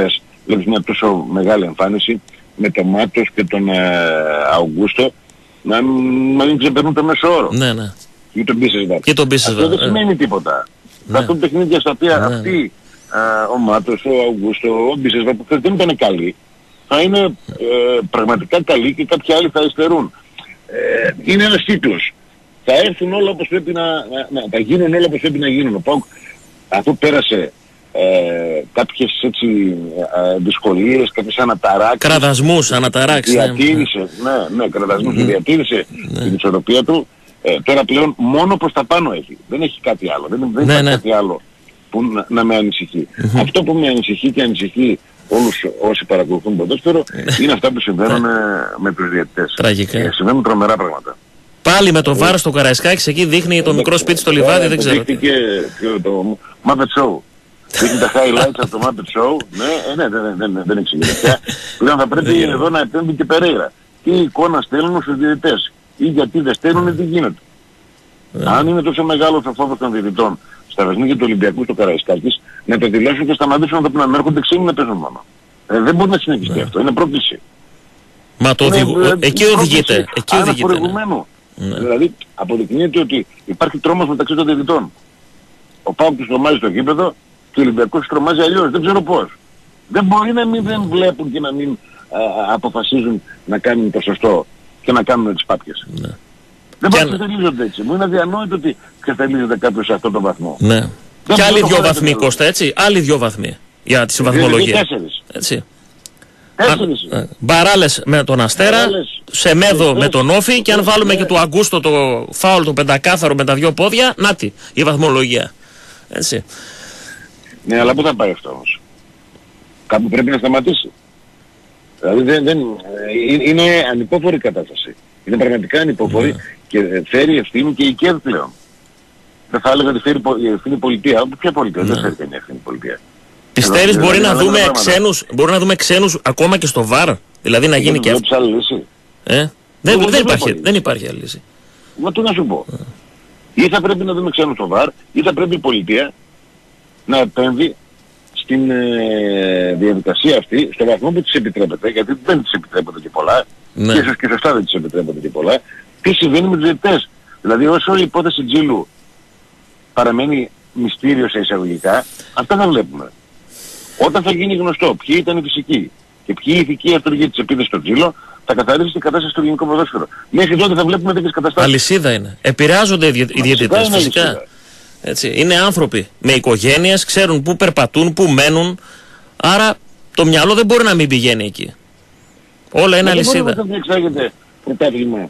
βλέπεις μια τόσο μεγάλη εμφάνιση με τον Μάτος και τον Αουγκούστο να μην ξεπερνούν το μέσο όρο. Ναι, ναι. Και τον Μπίσεσβαρ. Αυτό δεν σημαίνει τίποτα. Ναι. Αυτό παιχνίδια στα οποία αυτοί, ο Μάτος, ο Αουγκούστο, ο Μπίσεσβαρ που δεν ήταν καλοί, θα είναι πραγματικά καλοί και κάποιοι άλλοι θα υστερούν. Είναι ένας κύκλος. Θα έρθουν όλα όπως πρέπει θα γίνουν όλα όπως πρέπει να γίνουν. Ο ΠΑΟΚ αφού πέρασε κάποιες έτσι δυσκολίες, κάποιες αναταράξεις. Κραδασμούς, αναταράξεις. Διατήρησε, ναι, κραδασμούς και διατήρησε την ισορροπία του. Τώρα πλέον μόνο προς τα πάνω έχει. Δεν έχει κάτι άλλο. Δεν υπάρχει κάτι άλλο που να με ανησυχεί. Αυτό που με ανησυχεί και ανησυχεί όλους όσοι παρακολουθούν ποδόσφαιρο είναι αυτά που συμβαίνουν με τους διαιτητές. Τραγικά. Συμβαίνουν τρομερά πράγματα. Πάλι με το βάρος στο Καραϊσκάκης, εκεί δείχνει το μικρό σπίτι στο λιβάδι, δεν ξέρω. Δείχνει το Muppet Show. Δείχνει τα highlights από το Muppet Show. Ναι, δεν εξηγείται πια. Πλέον θα πρέπει εδώ να επέμβει και Περέιρα. Τι εικόνα στέλνουν στους διαιτητές ή γιατί δεν στέλνουν, τι γίνεται. Αν είναι τόσο μεγάλος ο φόβος των διαιτητών στα παιχνίδια του Ολυμπιακού στο Καραϊσκάκης, να το δηλώσουν και σταματήσουν να το να έρχονται ξύμοι να παίζουν μόνο. Δεν μπορεί να συνεχιστεί αυτό. Είναι πρόκληση. Μα το εκεί οδηγείται. Προηγουμένου. Δηλαδή αποδεικνύεται ότι υπάρχει τρόμος μεταξύ των διαιτητών. Ο ΠΑΟΚ τους τρομάζει στο γήπεδο και ο Ολυμπιακός τους τρομάζει αλλιώς. Δεν ξέρω πώς. Δεν μπορεί να μην δεν βλέπουν και να μην αποφασίζουν να κάνουν το σωστό και να κάνουν τις πάπιες. Δεν μπορεί να ξεφτελίζονται έτσι. Μου είναι αδιανόητο ότι ξεφτελίζονται κάποιος σε αυτόν τον βαθμό. Ναι. Και άλλοι 2 βαθμοί, Κώστα, έτσι. Άλλοι 2 βαθμοί για τη βαθμολογία. Έτσι. Μπαράλες με τον Αστέρα, Σεμέδο με τον Όφη και αν βάλουμε και του Αγκούστο το φάουλ το πεντακάθαρο με τα 2 πόδια, νάτι η βαθμολογία. Έτσι. Ναι, αλλά πού θα πάει αυτό όμως. Κάπου πρέπει να σταματήσει. Δηλαδή είναι ανυπόφορη κατάσταση. Είναι πραγματικά ανυπόφορη και φέρει ευθύνη και η ΚΕΔ πλέον. Δεν θα έλεγα ότι φέρει ευθύνη πολιτεία. Ποια πολιτεία, δεν φέρει κανένα ευθύνη πολιτεία. Πιστεύεις μπορεί να δούμε ξένους ακόμα και στο ΒΑΡ, δηλαδή να γίνει και αυτό. Δεν υπάρχει άλλη λύση. Μα τι να σου πω. Ή θα πρέπει να δούμε ξένους στο ΒΑΡ, ή θα πρέπει η πολιτεία να επέμβει στην διαδικασία αυτή, στο βαθμό που της επιτρέπεται, γιατί δεν της επιτρέπεται και πολλά, και ίσως και σωστά δεν της επιτρέπεται και πολλά, τι συμβαίνει με τους διαιτητές. Δηλαδή όσο η υπόθεση Τζίλου παραμένει μυστήριο σε εισαγωγικά, αυτά θα βλέπουμε. Όταν θα γίνει γνωστό ποιοι ήταν οι φυσικοί και ποιοι οι ηθικοί αυτοργοί της επίθεσης στο Τζίλο, θα καθαρίσει την κατάσταση στο ελληνικό ποδόσφαιρο. Μέχρι τότε θα βλέπουμε τέτοιες καταστάσεις. Αλυσίδα είναι. Επηρεάζονται οι διαιτητές φυσικά. Έτσι. Είναι άνθρωποι με οικογένειες, ξέρουν πού περπατούν, πού μένουν. Άρα το μυαλό δεν μπορεί να μην πηγαίνει εκεί. Όλα είναι αλυσίδα. Δεν μπορεί να διεξάγεται πρωτάθλημα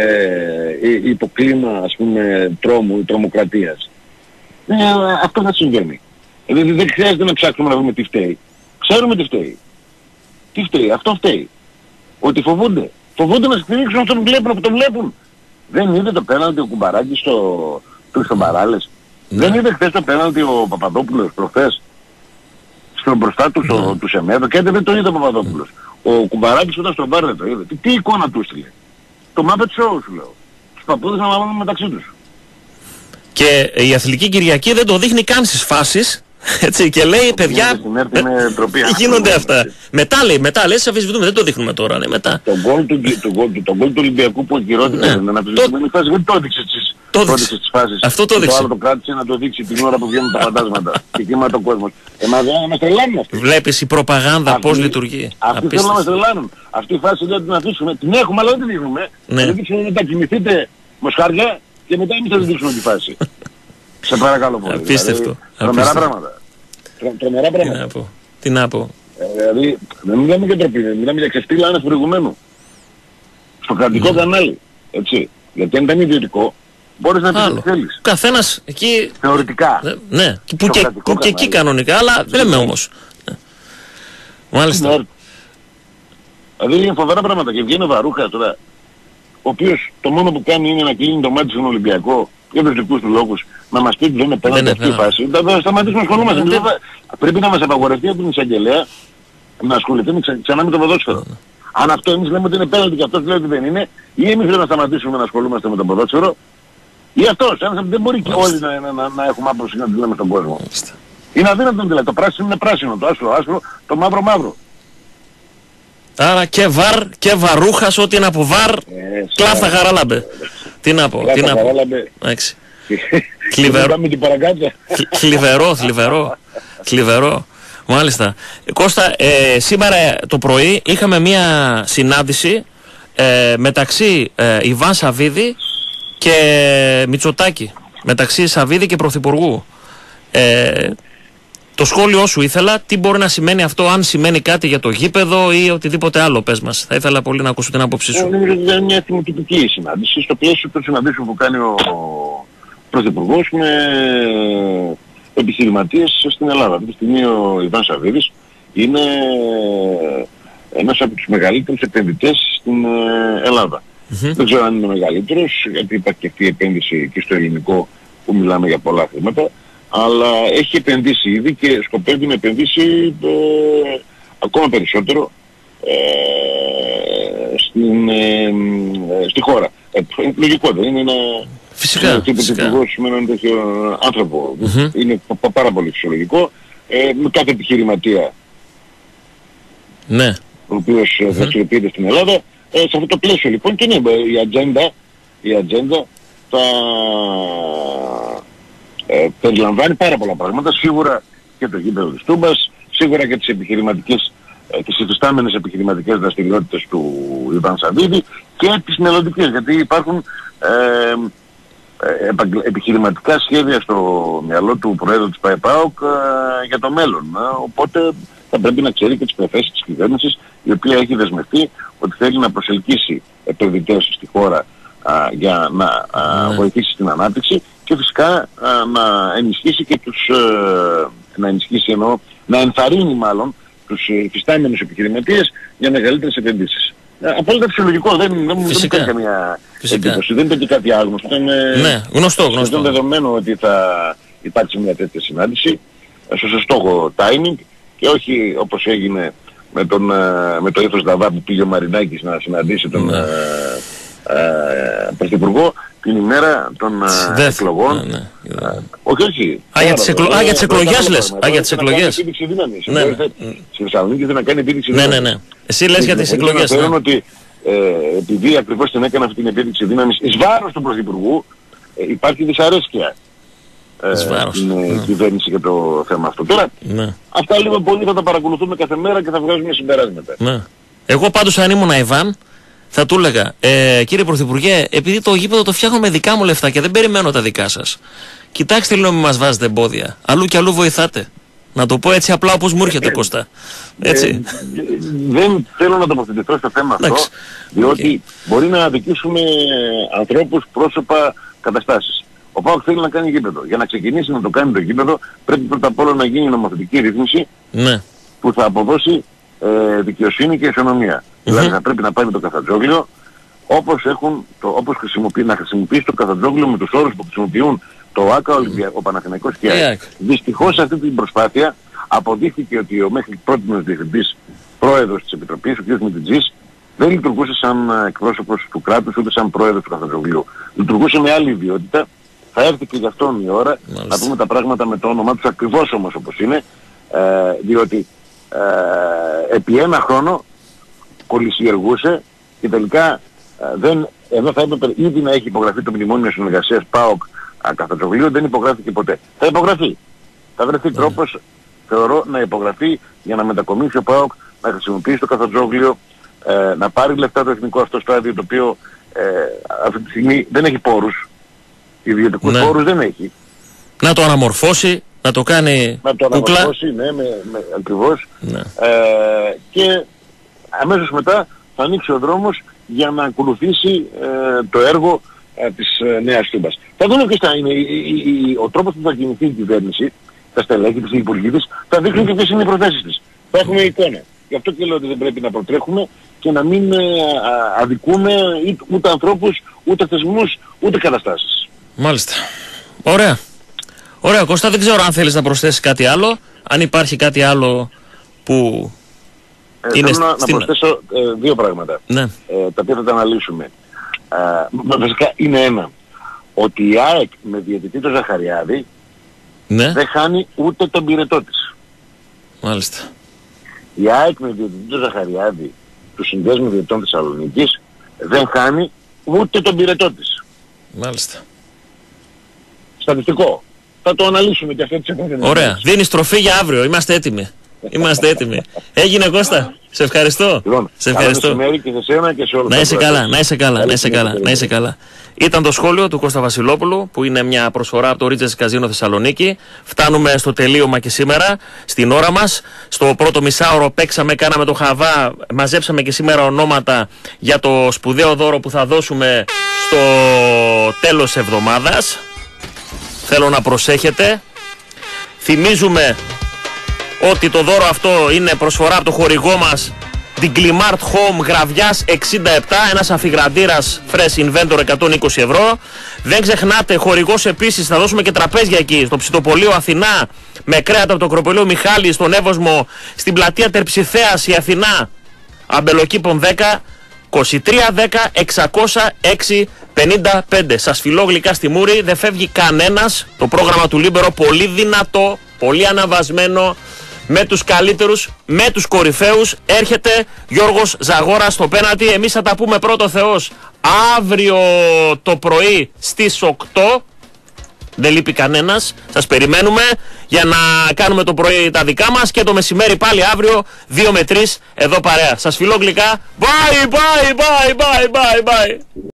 υποκλίμα, ας πούμε, τρόμου ή τρομοκρατίας. Αυτό θα συμβαίνει. Δηλαδή δεν χρειάζεται να ψάξουμε να δούμε τι φταίει. Ξέρουμε τι φταίει. Τι φταίει, αυτό φταίει. Ότι φοβούνται. Φοβούνται να στηρίξουν αυτό που βλέπουν, που το βλέπουν. Δεν είδε το πέναλτι ο Κουμπαράκης στον Μπαράλες. Δεν είδε χθες το πέναλτι ο Παπαδόπουλος προχθές στον μπροστά του Σεμέδο και δεν το είδε ο Παπαδόπουλος. Ο Κουμπαράκης όταν στον Μπάρ δεν το είδε. Τι εικόνα του έστειλε. Το Muppet Show σου λέω. Τους παππούδες να μαλώνουν μεταξύ τους. Και η Αθλητική Κυριακή δεν το δείχνει καν στις φάσεις. Έτσι, και λέει παιδιά γίνονται αυτά. Μετά λέει σε αφισβητούμε, δεν το δείχνουμε τώρα. Ναι, μετά. Το γκολ του Ολυμπιακού που ακυρώθηκε να αφισβητούμε φάση δεν το έδειξε στις φάσεις. Αυτό το έδειξε. Το άλλο το κράτησε να το δείξει την ώρα που βγαίνουν τα φαντάσματα και κύματα ο κόσμος. Μας τρελάνουν αυτοί. Βλέπεις η προπαγάνδα πώς λειτουργεί. Αυτοί θέλουν να μας τρελάνουν. Αυτή η φάση δεν την αφήσουμε. Την έχουμε αλλά δεν την δείχνουμε. Δεν δείξουμε μετά κοιμηθείτε μοσχάρια και μετά εμείς θα δείξουμε τη φάση. Σε παρακαλώ πολύ. Απίστευτο. Τρομερά πράγματα. Τρομερά πράγματα. Τι να πω. Δηλαδή δεν μιλάμε για τροπή, μιλάμε για ξεφτύλα ένας προηγουμένου. Στο κρατικό κανάλι. Έτσι. Γιατί αν ήταν ιδιωτικό, μπορείς να πεις ό,τι θέλεις. Καθένας εκεί... Θεωρητικά. Ναι. Που και εκεί κανονικά, αλλά δεν λέμε όμως. Μάλιστα. Δηλαδή είναι φοβερά πράγματα και βγαίνει ο Βαρούχας τώρα, ο οποίος το μόνο που κάνει είναι να κλείνει το μάτι στον Ολυμπιακό για τους δικούς του λόγους, να μας πει ότι δεν είναι πέναντι αυτή η φάση. Θα σταματήσουμε να ασχολούμαστε. Πρέπει να μας απαγορευτεί από την εισαγγελέα να ασχοληθεί ξανά με το ποδόσφαιρο. Αν αυτό εμείς λέμε ότι είναι πέναντι και αυτός λέει ότι δεν είναι, ή εμείς πρέπει να σταματήσουμε να ασχολούμαστε με το ποδόσφαιρο, ή αυτός. Δεν μπορεί και όλοι να έχουμε άποψη να τη λέμε στον κόσμο. Είναι αδύνατο δηλαδή. Το πράσινο είναι πράσινο, το άσπρο άσπρο, το μαύρο μαύρο. Άρα και βαρ και βαρούχας, ό,τι είναι από βαρ, κλάφτα Χαράλαμπε. Τι να πω, τι να πω. Εντάξει. Θλιβερό. Μάλιστα. Κώστα, σήμερα το πρωί είχαμε μία συνάντηση μεταξύ Ιβάν Σαββίδη και Μητσοτάκη. Μεταξύ Σαββίδη και Πρωθυπουργού. Το σχόλιο σου ήθελα, τι μπορεί να σημαίνει αυτό, αν σημαίνει κάτι για το γήπεδο ή οτιδήποτε άλλο, πες μας. Θα ήθελα πολύ να ακούσω την άποψή σου. Νομίζω ότι είναι μια τιμητική συνάντηση, στο πλαίσιο των συναντήσεων που κάνει ο Πρωθυπουργός με επιχειρηματίες στην Ελλάδα. Αυτή τη στιγμή ο Ιβάν Σαββίδης είναι ένας από τους μεγαλύτερους επενδυτές στην Ελλάδα. Δεν ξέρω αν είναι μεγαλύτερος, γιατί υπάρχει και αυτή η επένδυση και στο ελληνικό που μιλάμε για πολλά χρήματα, αλλά έχει επενδύσει ήδη και σκοπεύει να επενδύσει ακόμα περισσότερο στη χώρα. Λογικό δεν είναι ένα... Φυσικά. Με έναν τέτοιο άνθρωπο. Είναι πάρα πολύ φυσιολογικό. Με κάθε επιχειρηματία, ναι, ο οποίος δραστηριοποιείται στην Ελλάδα. Σε αυτό το πλαίσιο λοιπόν και ναι, η ατζέντα θα περιλαμβάνει πάρα πολλά πράγματα. Σίγουρα και το γήπεδο της Τούμπας, σίγουρα και τις επιχειρηματικές, τις υφιστάμενες επιχειρηματικές δραστηριότητες του Ιβάν Σαββίδη και τις μελλοντικές, γιατί υπάρχουν επιχειρηματικά σχέδια στο μυαλό του Προέδρου της ΠΑΕΠΑΟΚ για το μέλλον. Οπότε θα πρέπει να ξέρει και τις προθέσεις της κυβέρνησης, η οποία έχει δεσμευτεί ότι θέλει να προσελκύσει επενδυτές στη χώρα για να βοηθήσει στην ανάπτυξη και φυσικά να ενισχύσει και τους, να ενθαρρύνει μάλλον τους υφιστάμενους επιχειρηματίες για μεγαλύτερες επενδύσεις. Απόλυτα φυσιολογικό, δεν μου κάνει καμία εντύπωση, δεν ήταν και κάτι άγνωστο. Ναι, γνωστό. Είναι δεδομένο ότι θα υπάρξει μια τέτοια συνάντηση, στο σωστό timing και όχι όπως έγινε με το ήθος Δαβά που πήγε ο Μαρινάκης να συναντήσει τον Πρωθυπουργό την ημέρα των εκλογών. Όχι. Για τις εκλογές λες. Για τις εκλογές. Στη Θεσσαλονίκη δεν να κάνει επίδειξη δύναμης. Ναι. Εσύ λες για τις εκλογές. Θεωρώ ότι επειδή ακριβώς την έκανε αυτή την επίδειξη δύναμης εις βάρος του Πρωθυπουργού, υπάρχει δυσαρέσκεια στην κυβέρνηση για το θέμα αυτό. Τώρα, αυτά λίγο πολύ θα τα παρακολουθούμε κάθε μέρα και θα βγάζουμε συμπεράσματα. Εγώ πάντως αν ήμουν Ιβάν, θα του έλεγα, κύριε Πρωθυπουργέ, επειδή το γήπεδο το φτιάχνω με δικά μου λεφτά και δεν περιμένω τα δικά σας, κοιτάξτε λίγο να μας βάζετε εμπόδια. Αλλού και αλλού βοηθάτε. Να το πω έτσι απλά όπως μου έρχεται, Κώστα. Έτσι. Δεν θέλω να τοποθετηθώ στο θέμα αυτό, διότι μπορεί να αδικήσουμε ανθρώπους, πρόσωπα, καταστάσεις. Ο ΠΑΟΚ θέλει να κάνει γήπεδο. Για να ξεκινήσει να το κάνει το γήπεδο, πρέπει πρώτα απ' όλα να γίνει νομοθετική ρύθμιση που θα αποδώσει δικαιοσύνη και ισονομία. Δηλαδή θα πρέπει να πάει με το Καφτατζόγλιο όπως να χρησιμοποιήσει το Καφτατζόγλιο με τους όρους που χρησιμοποιούν το ΆΚΑ, ο Παναθηναϊκός και η ΑΕΚ. Δυστυχώς σε αυτή την προσπάθεια αποδείχθηκε ότι ο μέχρι πρότινος διευθυντής πρόεδρος της Επιτροπής, ο κ. Μητιτζής, δεν λειτουργούσε σαν εκπρόσωπος του κράτους ούτε σαν πρόεδρος του Καφτατζογλίου. Λειτουργούσε με άλλη ιδιότητα. Θα έρθει και γι' αυτόν η ώρα να πούμε τα πράγματα με το όνομά τους ακριβώς όμως όπως είναι, διότι επί ένα χρόνο κολυσιεργούσε και τελικά εδώ θα έπρεπε ήδη να έχει υπογραφεί το μνημόνιο συνεργασίας ΠΑΟΚ Καφτατζογλίου, δεν υπογράφηκε ποτέ. Θα υπογραφεί. Θα βρεθεί τρόπος, θεωρώ, να υπογραφεί για να μετακομίσει ο ΠΑΟΚ, να χρησιμοποιήσει το Καφτατζόγλιο, να πάρει λεφτά το εθνικό αυτό στάδιο, το οποίο αυτή τη στιγμή δεν έχει πόρους. Ιδιωτικούς πόρους δεν έχει. Να το αναμορφώσει, να το κάνει να το αναμορφώσει, ακριβώς. Και αμέσως μετά θα ανοίξει ο δρόμος για να ακολουθήσει το έργο της Νέας Τούμπας. Θα δούμε ποιος θα είναι ο τρόπος που θα κινηθεί η κυβέρνηση, τα στελέχη της, οι υπουργοί της, θα δείχνουν και ποιες είναι οι προθέσεις της. Θα έχουμε εικόνα. Γι' αυτό και λέω ότι δεν πρέπει να προτρέχουμε και να μην αδικούμε ούτε ανθρώπους, ούτε θεσμούς, ούτε καταστάσεις. Μάλιστα. Ωραία. Ωραία, Κώστα, δεν ξέρω αν θέλεις να προσθέσεις κάτι άλλο, αν υπάρχει κάτι άλλο που είναι θέλω να προσθέσω δύο πράγματα, τα οποία θα τα αναλύσουμε. Βασικά είναι ένα, ότι η ΑΕΚ με διαιτητή το Ζαχαριάδη Ναι. δεν χάνει ούτε τον πυρετό της. Μάλιστα. Η ΑΕΚ με διαιτητή του Ζαχαριάδη του Συνδέσμου Διαιτητών Θεσσαλονίκης δεν χάνει ούτε τον πυρετό της. Μάλιστα. Στατιστικό. Θα το αναλύσουμε και αυτό τις επόμενες. Ωραία. Δίνει στροφή για αύριο. Είμαστε έτοιμοι. Είμαστε έτοιμοι. Έγινε, Κώστα. Σε ευχαριστώ. Λοιπόν, σε ευχαριστώ. Και σε σένα και σε όλους. Να είσαι καλά, να είσαι καλά, να είσαι καλά, να είσαι καλά. Ήταν το σχόλιο του Κώστα Βασιλόπουλου, που είναι μια προσφορά από το Ρίτζες Καζίνο Θεσσαλονίκη. Φτάνουμε στο τελείωμα και σήμερα, στην ώρα μας. Στο πρώτο μισάωρο παίξαμε, κάναμε το χαβά, μαζέψαμε και σήμερα ονόματα για το σπουδαίο δώρο που θα δώσουμε στο τέλος εβδομάδας. Θέλω να προσέχετε. Θυμίζουμε ότι το δώρο αυτό είναι προσφορά από το χορηγό μας, την Climart Home Γραβιάς 67, ένας αφιγραντήρας Fresh Inventor 120 ευρώ. Δεν ξεχνάτε, χορηγός επίσης, θα δώσουμε και τραπέζια εκεί, στο Ψητοπολείο Αθηνά, με κρέατα από το Ακροπολείο Μιχάλη, στον Εύωσμο, στην πλατεία Τερψιθέας η Αθηνά, Αμπελοκήπων 10, 2310 606 55. Σας φιλώ γλυκά στη μούρη, δεν φεύγει κανένας. Το πρόγραμμα του Λίμπερο πολύ δυνατό, πολύ αναβασμένο, με τους καλύτερους, με τους κορυφαίους. Έρχεται Γιώργος Ζαγόρας στο πέναλτι. Εμείς θα τα πούμε πρώτο Θεός αύριο το πρωί στις 8. Δεν λείπει κανένας. Σας περιμένουμε για να κάνουμε το πρωί τα δικά μας και το μεσημέρι πάλι αύριο 2 με 3 εδώ παρέα. Σας φιλώ γλυκά. Bye, bye, bye, bye, bye, bye.